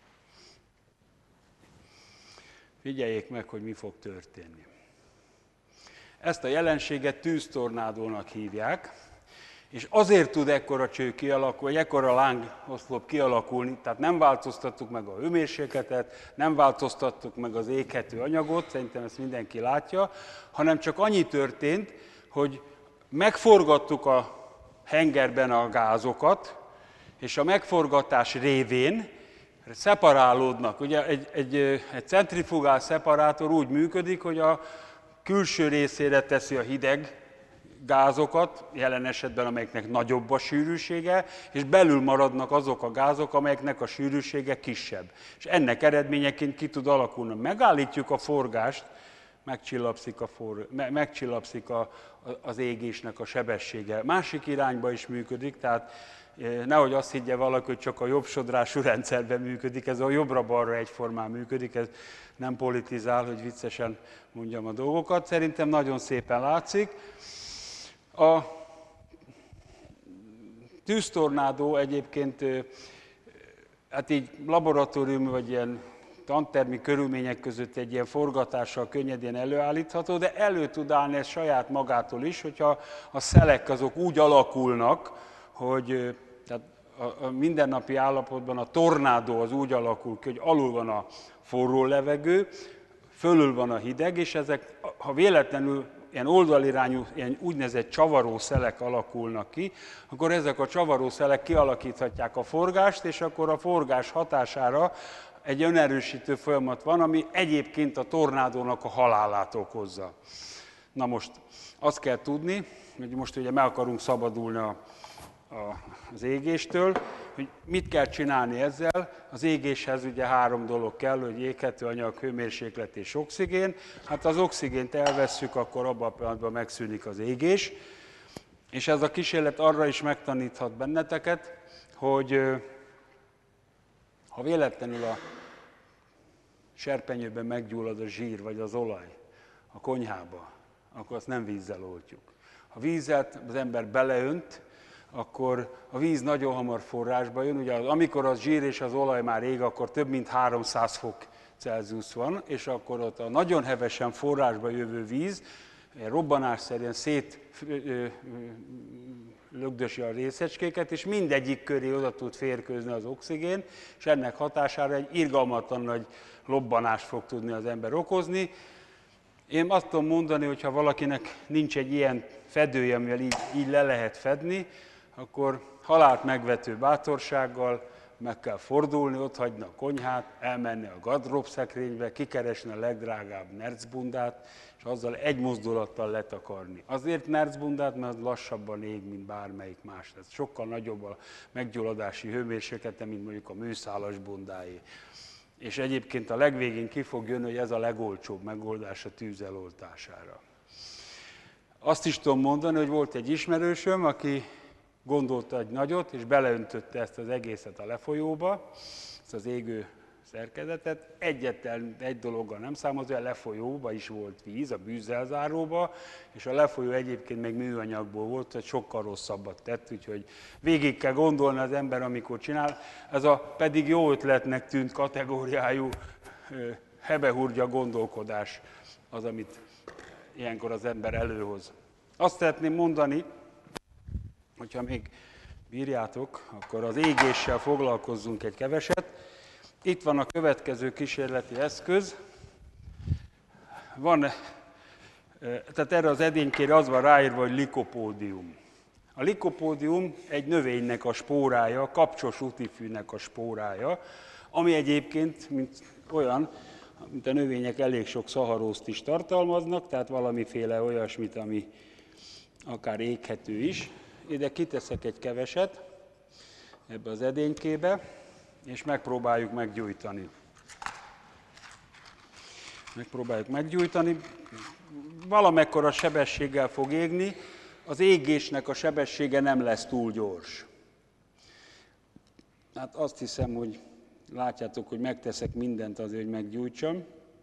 Figyeljék meg, hogy mi fog történni. Ezt a jelenséget tűztornádónak hívják, és azért tud ekkora cső kialakulni, vagy ekkora lángoszlop kialakulni, tehát nem változtattuk meg a hőmérsékletet, nem változtattuk meg az éghető anyagot, szerintem ezt mindenki látja, hanem csak annyi történt, hogy megforgattuk a hengerben a gázokat, és a megforgatás révén szeparálódnak. Ugye egy centrifugál szeparátor úgy működik, hogy a külső részére teszi a hideg gázokat, jelen esetben amelyeknek nagyobb a sűrűsége, és belül maradnak azok a gázok, amelyeknek a sűrűsége kisebb. És ennek eredményeként ki tud alakulni. Megállítjuk a forgást, megcsillapszik az égésnek a sebessége. Másik irányba is működik, tehát nehogy azt higgye valaki, hogy csak a jobbsodrású rendszerben működik, ez a jobbra-balra egyformán működik, ez nem politizál, hogy viccesen mondjam a dolgokat. Szerintem nagyon szépen látszik. A tűztornádó egyébként, hát így laboratóriumi vagy ilyen tantermi körülmények között egy ilyen forgatással könnyedén előállítható, de elő tud állni ez saját magától is, hogyha a szelek azok úgy alakulnak, hogy tehát a mindennapi állapotban a tornádó az úgy alakul ki, hogy alul van a forró levegő, fölül van a hideg, és ezek, ha véletlenül ilyen oldalirányú, ilyen úgynevezett csavaró szelek alakulnak ki, akkor ezek a csavaró szelek kialakíthatják a forgást, és akkor a forgás hatására egy önerősítő folyamat van, ami egyébként a tornádónak a halálát okozza. Na most azt kell tudni, hogy most ugye meg akarunk szabadulni az égéstől, hogy mit kell csinálni ezzel. Az égéshez ugye 3 dolog kell, hogy éghető anyag, hőmérséklet és oxigén. Hát az oxigént elvesszük, akkor abban a pillanatban megszűnik az égés. És ez a kísérlet arra is megtaníthat benneteket, hogy ha véletlenül a serpenyőben meggyullad a zsír vagy az olaj a konyhába, akkor azt nem vízzel oltjuk. Ha vízet az ember beleönt, akkor a víz nagyon hamar forrásba jön. Ugye amikor az zsír és az olaj már ég, akkor több mint 300 fok Celsius van, és akkor ott a nagyon hevesen forrásba jövő víz robbanásszerűen lögdösi a részecskéket, és mindegyik köré oda tud férkőzni az oxigén, és ennek hatására egy irgalmatlan nagy lobbanást fog tudni az ember okozni. Én azt tudom mondani, hogy ha valakinek nincs egy ilyen fedője, amivel így le lehet fedni, akkor halált megvető bátorsággal meg kell fordulni, otthagyni a konyhát, elmenni a gardróbszekrénybe, kikeresni a legdrágább nercbundát, és azzal egy mozdulattal letakarni. Azért nercbundát, mert az lassabban ég, mint bármelyik más. Ez sokkal nagyobb a meggyulladási hőmérséklete, mint mondjuk a műszálas bundáé. És egyébként a legvégén ki fog jönni, hogy ez a legolcsóbb megoldás a tűz eloltására. Azt is tudom mondani, hogy volt egy ismerősöm, aki gondolta egy nagyot, és beleöntötte ezt az egészet a lefolyóba, ezt az égő szerkezetet. Egy dologgal nem számolt, hogy a lefolyóba is volt víz, a bűzelzáróba, és a lefolyó egyébként még műanyagból volt, tehát sokkal rosszabbat tett, úgyhogy végig kell gondolni az ember, amikor csinál. Ez a pedig jó ötletnek tűnt kategóriájú hebehurgya gondolkodás az, amit ilyenkor az ember előhoz. Azt szeretném mondani, hogyha még bírjátok, akkor az égéssel foglalkozzunk egy keveset. Itt van a következő kísérleti eszköz. Tehát erre az edénykére az van ráírva, hogy Lycopodium. A Lycopodium egy növénynek a spórája, kapcsos útifűnek a spórája, ami egyébként mint a növények elég sok szaharózt is tartalmaznak, tehát valamiféle olyasmit, ami akár éghető is. Ide kiteszek egy keveset ebbe az edénykébe, és megpróbáljuk meggyújtani. Valamekkora sebességgel fog égni, az égésnek a sebessége nem lesz túl gyors. Hát azt hiszem, hogy látjátok, hogy megteszek mindent azért, hogy meggyújtsam,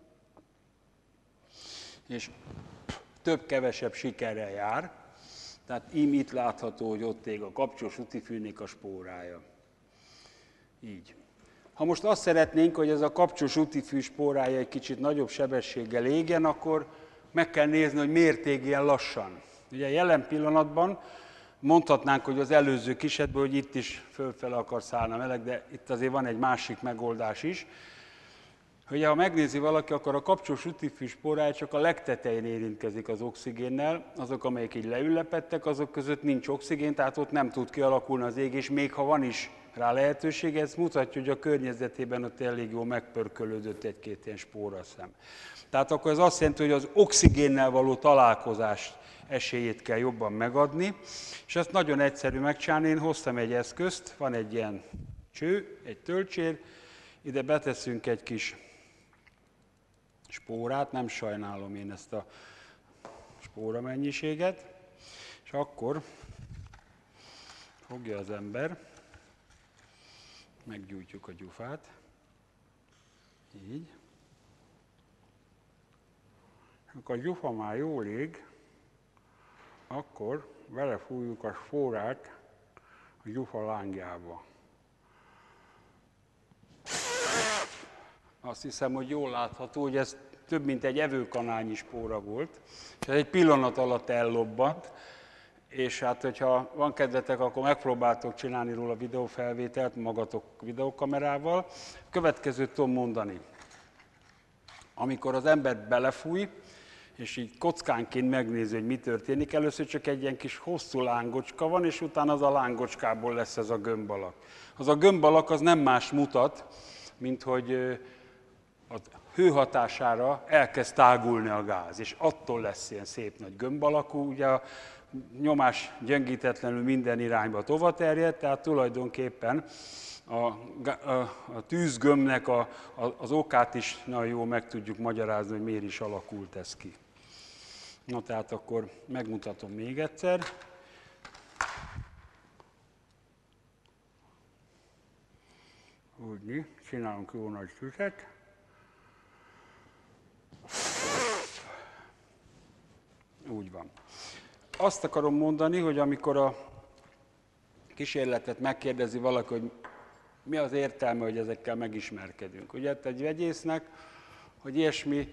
és több-kevesebb sikerrel jár. Tehát itt látható, hogy ott ég a kapcsos útifűnek a spórája. Így. Ha most azt szeretnénk, hogy ez a kapcsos útifű spórája egy kicsit nagyobb sebességgel égjen, akkor meg kell nézni, hogy miért ég ilyen lassan. Ugye jelen pillanatban mondhatnánk, hogy az előző kisetből, hogy itt is fölfele akar szállni a meleg, de itt azért van egy másik megoldás is. Ugye, ha megnézi valaki, akkor a kapcsos útifű spórája csak a legtetején érintkezik az oxigénnel, azok, amelyek így leülepedtek, azok között nincs oxigén, tehát ott nem tud kialakulni az égés, még ha van is rá lehetőség, ez mutatja, hogy a környezetében ott elég jól megpörkölődött egy-két ilyen spóraszem. Tehát akkor ez azt jelenti, hogy az oxigénnel való találkozás esélyét kell jobban megadni, és ezt nagyon egyszerű megcsinálni. Én hoztam egy eszközt, van egy ilyen cső, egy töltsér, ide beteszünk egy kis spórát, nem sajnálom én ezt a spóra mennyiséget, és akkor fogja az ember, meggyújtjuk a gyufát, így. Amikor a gyufa már jól ég, akkor belefújjuk a spórát a gyufa lángjába. Azt hiszem, hogy jól látható, hogy ez több mint egy evőkanálnyi spóra volt, és ez egy pillanat alatt ellobbant, és hát, hogyha van kedvetek, akkor megpróbáltok csinálni róla videófelvételt magatok videókamerával. Következőt tudom mondani. Amikor az ember belefúj, és így kockánként megnézi, hogy mi történik, először csak egy ilyen kis hosszú lángocska van, és utána az a lángocskából lesz ez a gömbalak. Az a gömbalak az nem más mutat, mint hogy a hő hatására elkezd tágulni a gáz, és attól lesz ilyen szép nagy gömbalakú, ugye a nyomás gyengítetlenül minden irányba tovaterjed, tehát tulajdonképpen a tűzgömbnek az okát is nagyon jól meg tudjuk magyarázni, hogy miért is alakult ez ki. Na tehát akkor megmutatom még egyszer. Úgy, csinálunk jó nagy tüzet. Úgy van. Azt akarom mondani, hogy amikor a kísérletet megkérdezi valaki, hogy mi az értelme, hogy ezekkel megismerkedünk. Ugye egy vegyésznek, hogy ilyesmi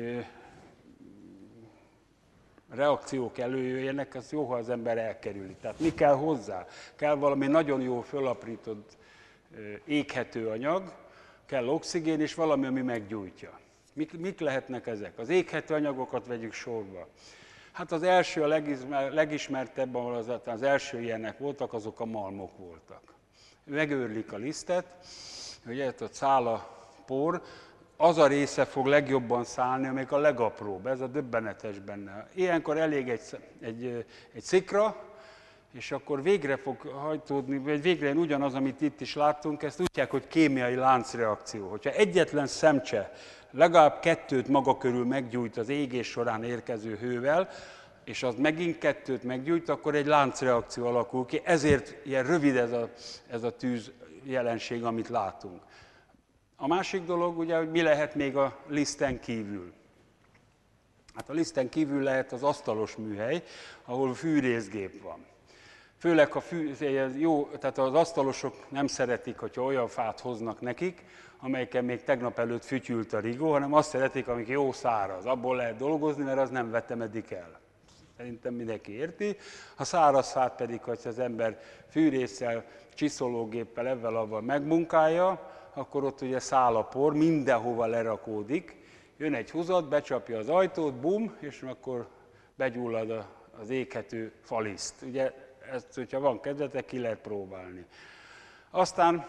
reakciók előjöjjenek, az jó, ha az ember elkerüli. Tehát mi kell hozzá? Kell valami nagyon jó fölaprított éghető anyag, kell oxigén és valami, ami meggyújtja. Mik lehetnek ezek? Az éghető anyagokat vegyük sorba. Hát az első, a legismertebb, ahol az első ilyenek voltak, azok a malmok voltak. Megőrlik a lisztet, ugye ott száll a por, az a része fog legjobban szállni, amelyik a legapróbb, ez a döbbenetes benne. Ilyenkor elég egy szikra, és akkor végre fog hajtódni, vagy végre ugyanaz, amit itt is láttunk, ezt úgy hívják, hogy kémiai láncreakció. Hogyha egyetlen szemcse legalább 2 maga körül meggyújt az égés során érkező hővel, és az megint 2 meggyújt, akkor egy láncreakció alakul ki. Ezért ilyen rövid ez a tűz jelenség, amit látunk. A másik dolog, ugye, hogy mi lehet még a liszten kívül. Hát a liszten kívül lehet az asztalos műhely, ahol fűrészgép van. Főleg, ha tehát az asztalosok nem szeretik, hogyha olyan fát hoznak nekik, amelyiken még tegnap előtt fütyült a rigó, hanem azt szeretik, amik jó száraz. Abból lehet dolgozni, mert az nem vetemedik el. Szerintem mindenki érti. A száraz fát pedig, hogyha az ember fűrésszel, csiszológéppel, evvel-avval megmunkálja, akkor ott ugye száll a por, mindenhova lerakódik. Jön egy húzat, becsapja az ajtót, bum, és akkor begyullad az éghető faliszt. Ugye ezt, hogyha van kedvetek, ki lehet próbálni. Aztán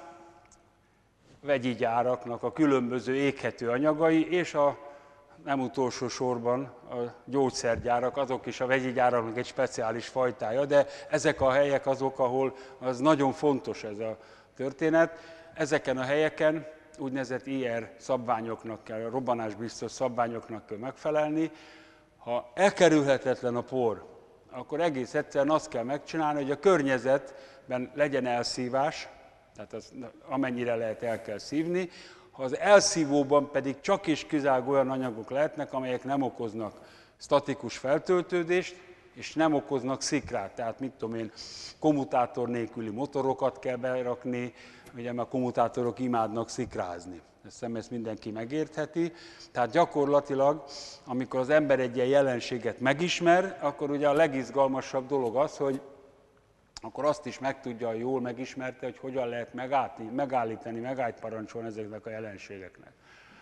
vegyi gyáraknak a különböző éghető anyagai, és nem utolsó sorban a gyógyszergyárak, azok is a vegyi gyáraknak egy speciális fajtája, de ezek a helyek azok, ahol az nagyon fontos ez a történet. Ezeken a helyeken úgynevezett IR szabványoknak kell, robbanásbiztos szabványoknak kell megfelelni. Ha elkerülhetetlen a por, akkor egész egyszerűen azt kell megcsinálni, hogy a környezetben legyen elszívás, tehát az, amennyire lehet el kell szívni, ha az elszívóban pedig csak és kizárólag olyan anyagok lehetnek, amelyek nem okoznak statikus feltöltődést, és nem okoznak szikrát. Tehát mit tudom én, kommutátor nélküli motorokat kell berakni, ugye mert a kommutátorok imádnak szikrázni. Ezt mindenki megértheti. Tehát gyakorlatilag, amikor az ember egy ilyen jelenséget megismer, akkor ugye a legizgalmasabb dolog az, hogy akkor azt is meg tudja jól megismerte, hogy hogyan lehet megállítani, megállt parancsolni ezeknek a jelenségeknek.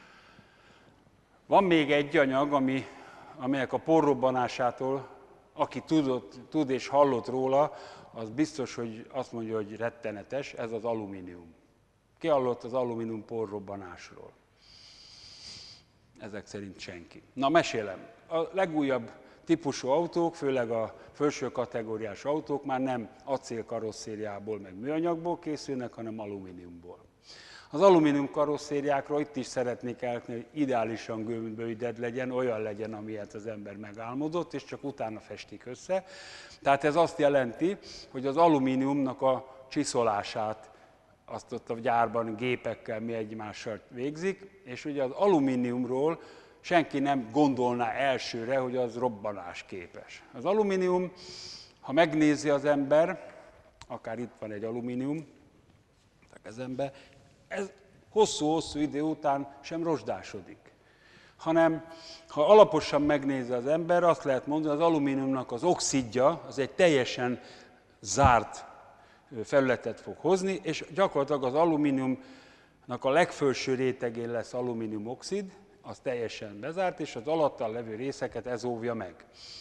Van még egy anyag, amelyek a porrobbanásától, aki tud és hallott róla, az biztos, hogy azt mondja, hogy rettenetes, ez az alumínium. Ki hallott az alumínium porrobbanásról? Ezek szerint senki. Na, mesélem. A legújabb típusú autók, főleg a felső kategóriás autók már nem acél karosszériából, meg műanyagból készülnek, hanem alumíniumból. Az alumínium karosszériákról itt is szeretnék elképzelni, hogy ideálisan gömbölyded legyen, olyan legyen, amilyet az ember megálmodott, és csak utána festik össze. Tehát ez azt jelenti, hogy az alumíniumnak a csiszolását azt ott a gyárban gépekkel mi egymással végzik, és ugye az alumíniumról senki nem gondolná elsőre, hogy az robbanásképes. Az alumínium, ha megnézi az ember, akár itt van egy alumínium a kezembe, ez hosszú-hosszú idő után sem rozsdásodik. Hanem, ha alaposan megnézi az ember, azt lehet mondani, hogy az alumíniumnak az oxidja az egy teljesen zárt felületet fog hozni, és gyakorlatilag az alumíniumnak a legfelső rétegén lesz alumíniumoxid, az teljesen bezárt, és az alatta levő részeket ez óvja meg.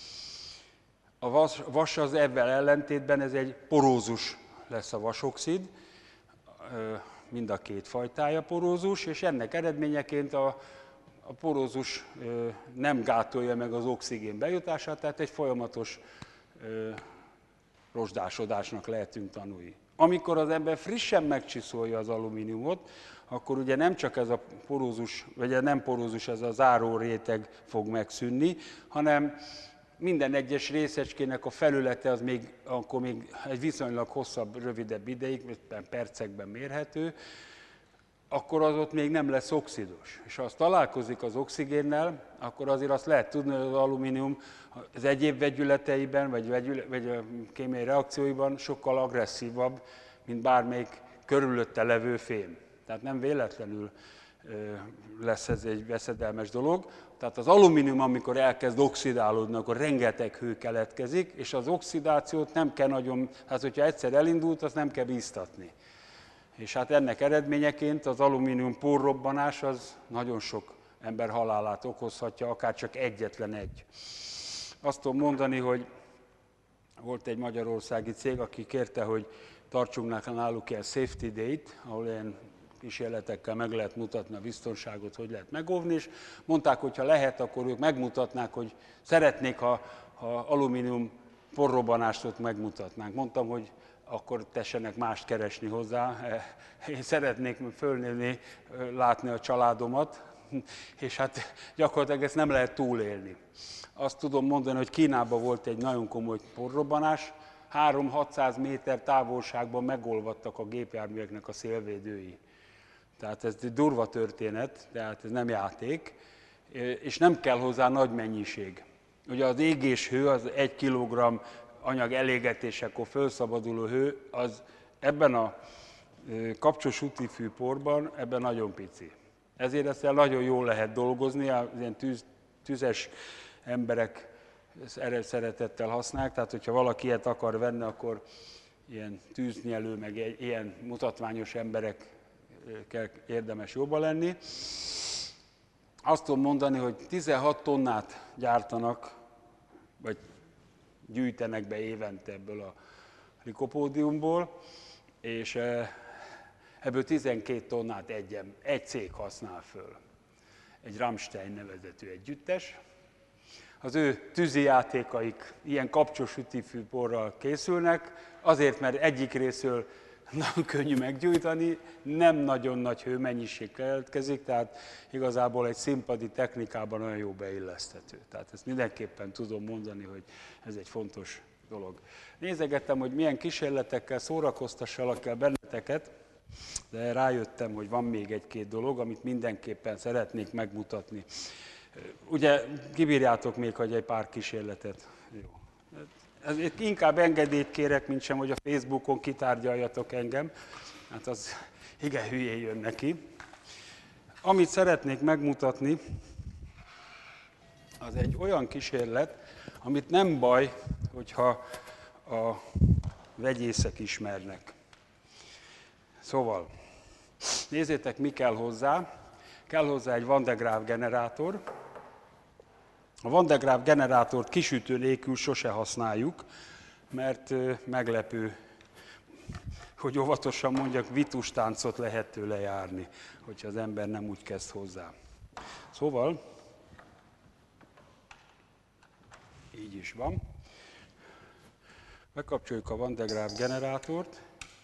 A vas az ebben ellentétben, ez egy porózus lesz a vasoxid, mind a két fajtája porózus, és ennek eredményeként a porózus nem gátolja meg az oxigén bejutását, tehát egy folyamatos rozsdásodásnak lehetünk tanulni. Amikor az ember frissen megcsiszolja az alumíniumot, akkor ugye nem csak ez a porózus, vagy nem porózus, ez a záró réteg fog megszűnni, hanem minden egyes részecskének a felülete az akkor még egy viszonylag hosszabb, rövidebb ideig, percekben mérhető, akkor az ott még nem lesz oxidos. És ha az találkozik az oxigénnel, akkor azért azt lehet tudni, hogy az alumínium az egyéb vegyületeiben, vagy a kémiai reakcióiban sokkal agresszívabb, mint bármelyik körülötte levő fém. Tehát nem véletlenül lesz ez egy veszedelmes dolog. Tehát az alumínium, amikor elkezd oxidálódni, akkor rengeteg hő keletkezik, és az oxidációt nem kell nagyon, hát hogyha egyszer elindult, azt nem kell bíztatni. És hát ennek eredményeként az alumínium porrobbanás az nagyon sok ember halálát okozhatja, akár csak egyetlen egy. Azt tudom mondani, hogy volt egy magyarországi cég, aki kérte, hogy tartsunk náluk ilyen safety day-t, ahol ilyen kísérletekkel meg lehet mutatni a biztonságot, hogy lehet megóvni, és mondták, hogy ha lehet, akkor ők megmutatnák, hogy szeretnék, ha alumínium porrobbanást ott megmutatnánk. Mondtam, hogy akkor tessenek mást keresni hozzá. Én szeretnék fölnőni, látni a családomat, és hát gyakorlatilag ezt nem lehet túlélni. Azt tudom mondani, hogy Kínában volt egy nagyon komoly porrobbanás, 3-600 méter távolságban megolvadtak a gépjárműveknek a szélvédői. Tehát ez egy durva történet, tehát ez nem játék, és nem kell hozzá nagy mennyiség. Ugye az égéshő, az 1 kg anyag elégetésekor felszabaduló hő, az ebben a kapcsos útifű porban, ebben nagyon pici. Ezért ezzel nagyon jól lehet dolgozni, az ilyen tüzes emberek szeretettel használják, tehát hogyha valaki ilyet akar venni, akkor ilyen tűznyelő, meg ilyen mutatványos emberekkel érdemes jobban lenni. Azt tudom mondani, hogy 16 tonnát gyártanak, vagy gyűjtenek be évente ebből a likopódiumból, és ebből 12 tonnát egy cég használ föl. Egy Rammstein nevezetű együttes. Az ő tűzijátékaik ilyen kapcsos ütifű porral készülnek, azért, mert egyik részről nagyon könnyű meggyújtani, nem nagyon nagy hőmennyiség keletkezik, tehát igazából egy színpadi technikában olyan jó beilleszthető. Tehát ezt mindenképpen tudom mondani, hogy ez egy fontos dolog. Nézegettem, hogy milyen kísérletekkel szórakoztassalak el benneteket, de rájöttem, hogy van még egy-két dolog, amit mindenképpen szeretnék megmutatni. Ugye kibírjátok még, hogy egy pár kísérletet? Jó. Ezért inkább engedélyt kérek, mint sem, hogy a Facebookon kitárgyaljatok engem. Hát az igen hülyén jön neki. Amit szeretnék megmutatni, az egy olyan kísérlet, amit nem baj, hogyha a vegyészek ismernek. Szóval, nézzétek, mi kell hozzá. Kell hozzá egy Van de Graaff generátor. A Van de Graaff generátort kisütő nélkül sose használjuk, mert meglepő, hogy óvatosan mondjak, vitustáncot lehet tőle járni, hogyha az ember nem úgy kezd hozzá. Szóval, Így is van. Bekapcsoljuk a Van de Graaff generátort,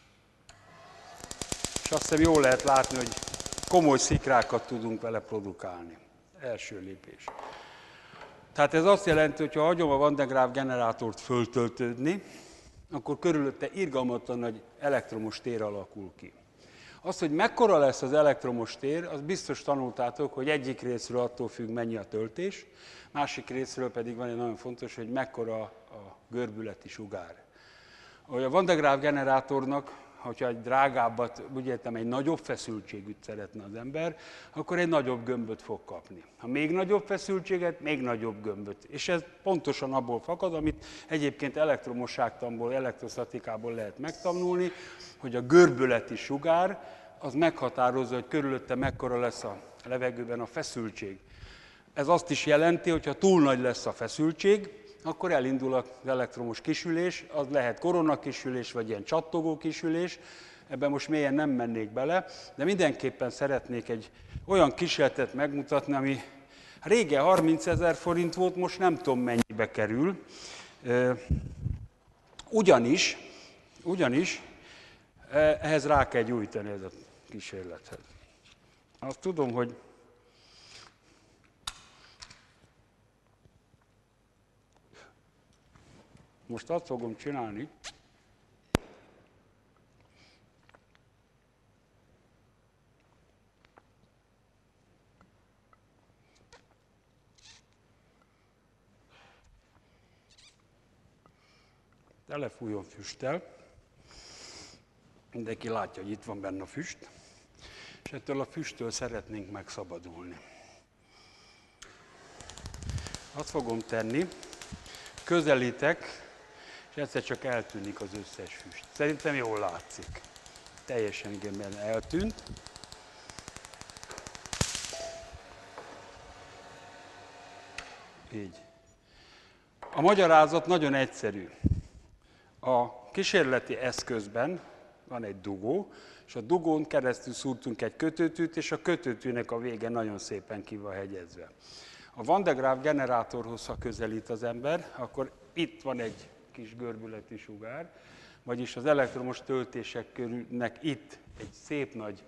és azt hiszem jól lehet látni, hogy komoly szikrákat tudunk vele produkálni. Első lépés. Tehát ez azt jelenti, hogy ha hagyom a Van de Graaff generátort föltöltődni, akkor körülötte irgalmatlan nagy elektromos tér alakul ki. Az, hogy mekkora lesz az elektromos tér, az biztos tanultátok, hogy egyik részről attól függ, mennyi a töltés, másik részről pedig van egy nagyon fontos, hogy mekkora a görbületi sugár. Ahogy a Van de Graaff generátornak, hogyha egy drágábbat, úgy értem, egy nagyobb feszültségűt szeretne az ember, akkor egy nagyobb gömböt fog kapni. Ha még nagyobb feszültséget, még nagyobb gömböt. És ez pontosan abból fakad, amit egyébként elektromosságtanból, elektrosztatikából lehet megtanulni, hogy a görbületi sugár az meghatározza, hogy körülötte mekkora lesz a levegőben a feszültség. Ez azt is jelenti, hogy ha túl nagy lesz a feszültség, akkor elindul az elektromos kisülés, az lehet koronakisülés, vagy ilyen csattogó kisülés, ebben most mélyen nem mennék bele, de mindenképpen szeretnék egy olyan kísérletet megmutatni, ami régen 30 000 forint volt, most nem tudom mennyibe kerül. Ugyanis ehhez rá kell gyújtani ez a kísérlethez. Azt tudom, hogy most azt fogom csinálni, telefújjon füsttel, mindenki látja, hogy itt van benne a füst, és ettől a füsttől szeretnénk megszabadulni. Azt fogom tenni, közelítek, és egyszer csak eltűnik az összes füst. Szerintem jól látszik. Teljesen igen eltűnt. Így. A magyarázat nagyon egyszerű. A kísérleti eszközben van egy dugó, és a dugón keresztül szúrtunk egy kötőtűt, és a kötőtűnek a vége nagyon szépen ki van hegyezve. A Van de Graaff generátorhoz, ha közelít az ember, akkor itt van egy kis görbületi sugár, vagyis az elektromos töltéseknek itt egy szép nagy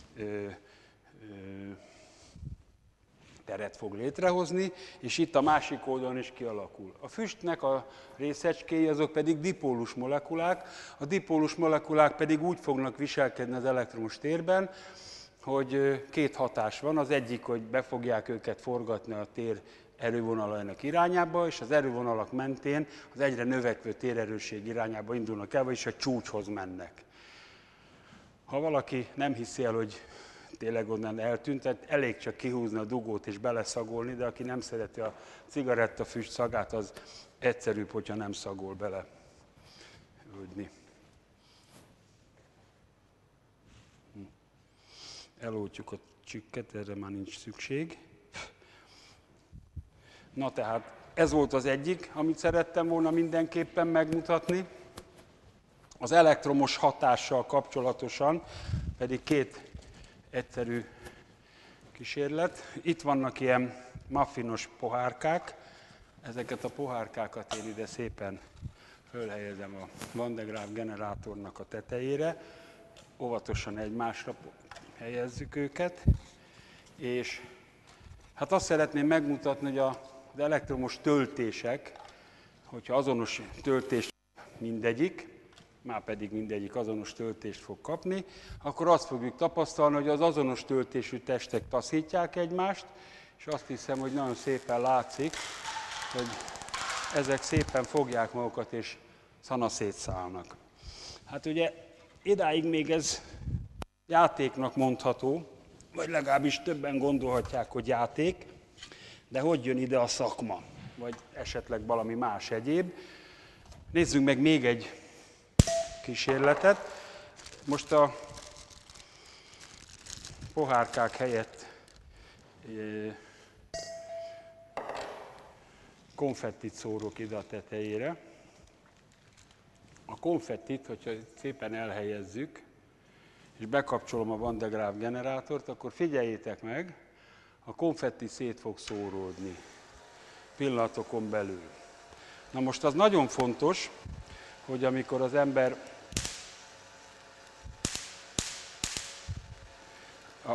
teret fog létrehozni, és itt a másik oldalon is kialakul. A füstnek a részecskéi azok pedig dipólus molekulák, a dipólus molekulák pedig úgy fognak viselkedni az elektromos térben, hogy két hatás van. Az egyik, hogy be fogják őket forgatni a tér erővonalainak irányába, és az erővonalak mentén az egyre növekvő térerősség irányába indulnak el, vagyis a csúcshoz mennek. Ha valaki nem hiszi el, hogy tényleg onnan eltűnt, tehát elég csak kihúzni a dugót és beleszagolni, de aki nem szereti a cigarettafüst szagát, az egyszerűbb, hogyha nem szagol bele. Eloltjuk a csükket, erre már nincs szükség. Na tehát ez volt az egyik, amit szerettem volna mindenképpen megmutatni. Az elektromos hatással kapcsolatosan pedig két egyszerű kísérlet. Itt vannak ilyen muffinos pohárkák. Ezeket a pohárkákat én ide szépen fölhelyezem a Van de Graaff generátornak a tetejére. Óvatosan egymásra helyezzük őket. És hát azt szeretném megmutatni, hogy az elektromos töltések, hogyha azonos töltést mindegyik, már pedig mindegyik azonos töltést fog kapni, akkor azt fogjuk tapasztalni, hogy az azonos töltésű testek taszítják egymást, és azt hiszem, hogy nagyon szépen látszik, hogy ezek szépen fogják magukat és szanaszétszállnak. Hát ugye idáig még ez játéknak mondható, vagy legalábbis többen gondolhatják, hogy játék, de hogy jön ide a szakma, vagy esetleg valami más egyéb. Nézzünk meg még egy kísérletet. Most a pohárkák helyett konfettit szórok ide a tetejére. A konfettit, hogyha szépen elhelyezzük, és bekapcsolom a Van de Graaff generátort, akkor figyeljétek meg, a konfetti szét fog szóródni pillanatokon belül. Na most az nagyon fontos, hogy amikor az ember a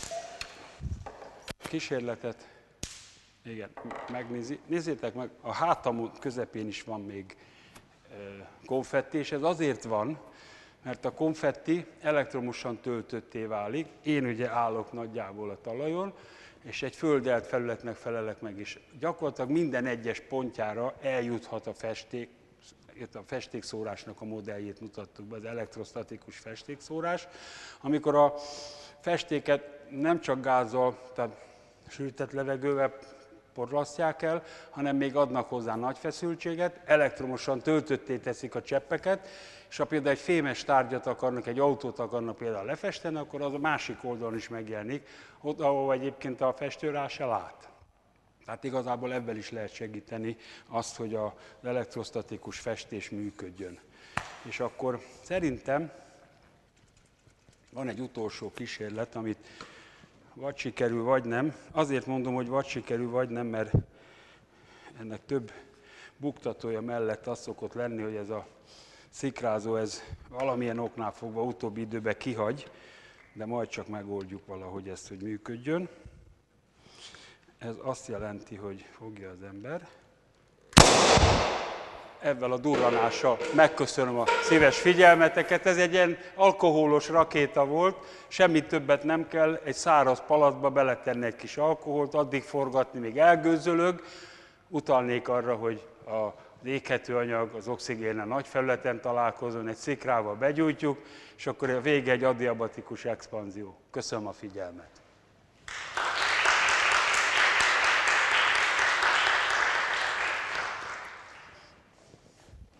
kísérletet megnézi, nézzétek meg, a hátam közepén is van még konfetti, és ez azért van, mert a konfetti elektromosan töltötté válik. Én ugye állok nagyjából a talajon, és egy földelt felületnek felelek meg is. Gyakorlatilag minden egyes pontjára eljuthat a festék, a festékszórásnak a modelljét mutattuk be, az elektrostatikus festékszórás, amikor a festéket nem csak gázzal, tehát sűrített levegővel porlasztják el, hanem még adnak hozzá nagy feszültséget, elektromosan töltötté teszik a cseppeket, és ha például egy fémes tárgyat akarnak, egy autót akarnak például lefesteni, akkor az a másik oldalon is megjelenik, ott, ahol egyébként a festő rá se lát. Tehát igazából ebben is lehet segíteni azt, hogy az elektrostatikus festés működjön. És akkor szerintem van egy utolsó kísérlet, amit vagy sikerül, vagy nem. Azért mondom, hogy vagy sikerül, vagy nem, mert ennek több buktatója mellett az szokott lenni, hogy ez a szikrázó, ez valamilyen oknál fogva utóbbi időben kihagy, de majd csak megoldjuk valahogy ezt, hogy működjön. Ez azt jelenti, hogy fogja az ember. Ezzel a durranással megköszönöm a szíves figyelmeteket. Ez egy ilyen alkoholos rakéta volt, semmi többet nem kell, egy száraz palackba beletenni egy kis alkoholt, addig forgatni, még elgőzölög. Utalnék arra, hogy az éghető anyag az oxigénnel nagy felületen találkozón, egy szikrával begyújtjuk, és akkor a vége egy adiabatikus expanzió. Köszönöm a figyelmet!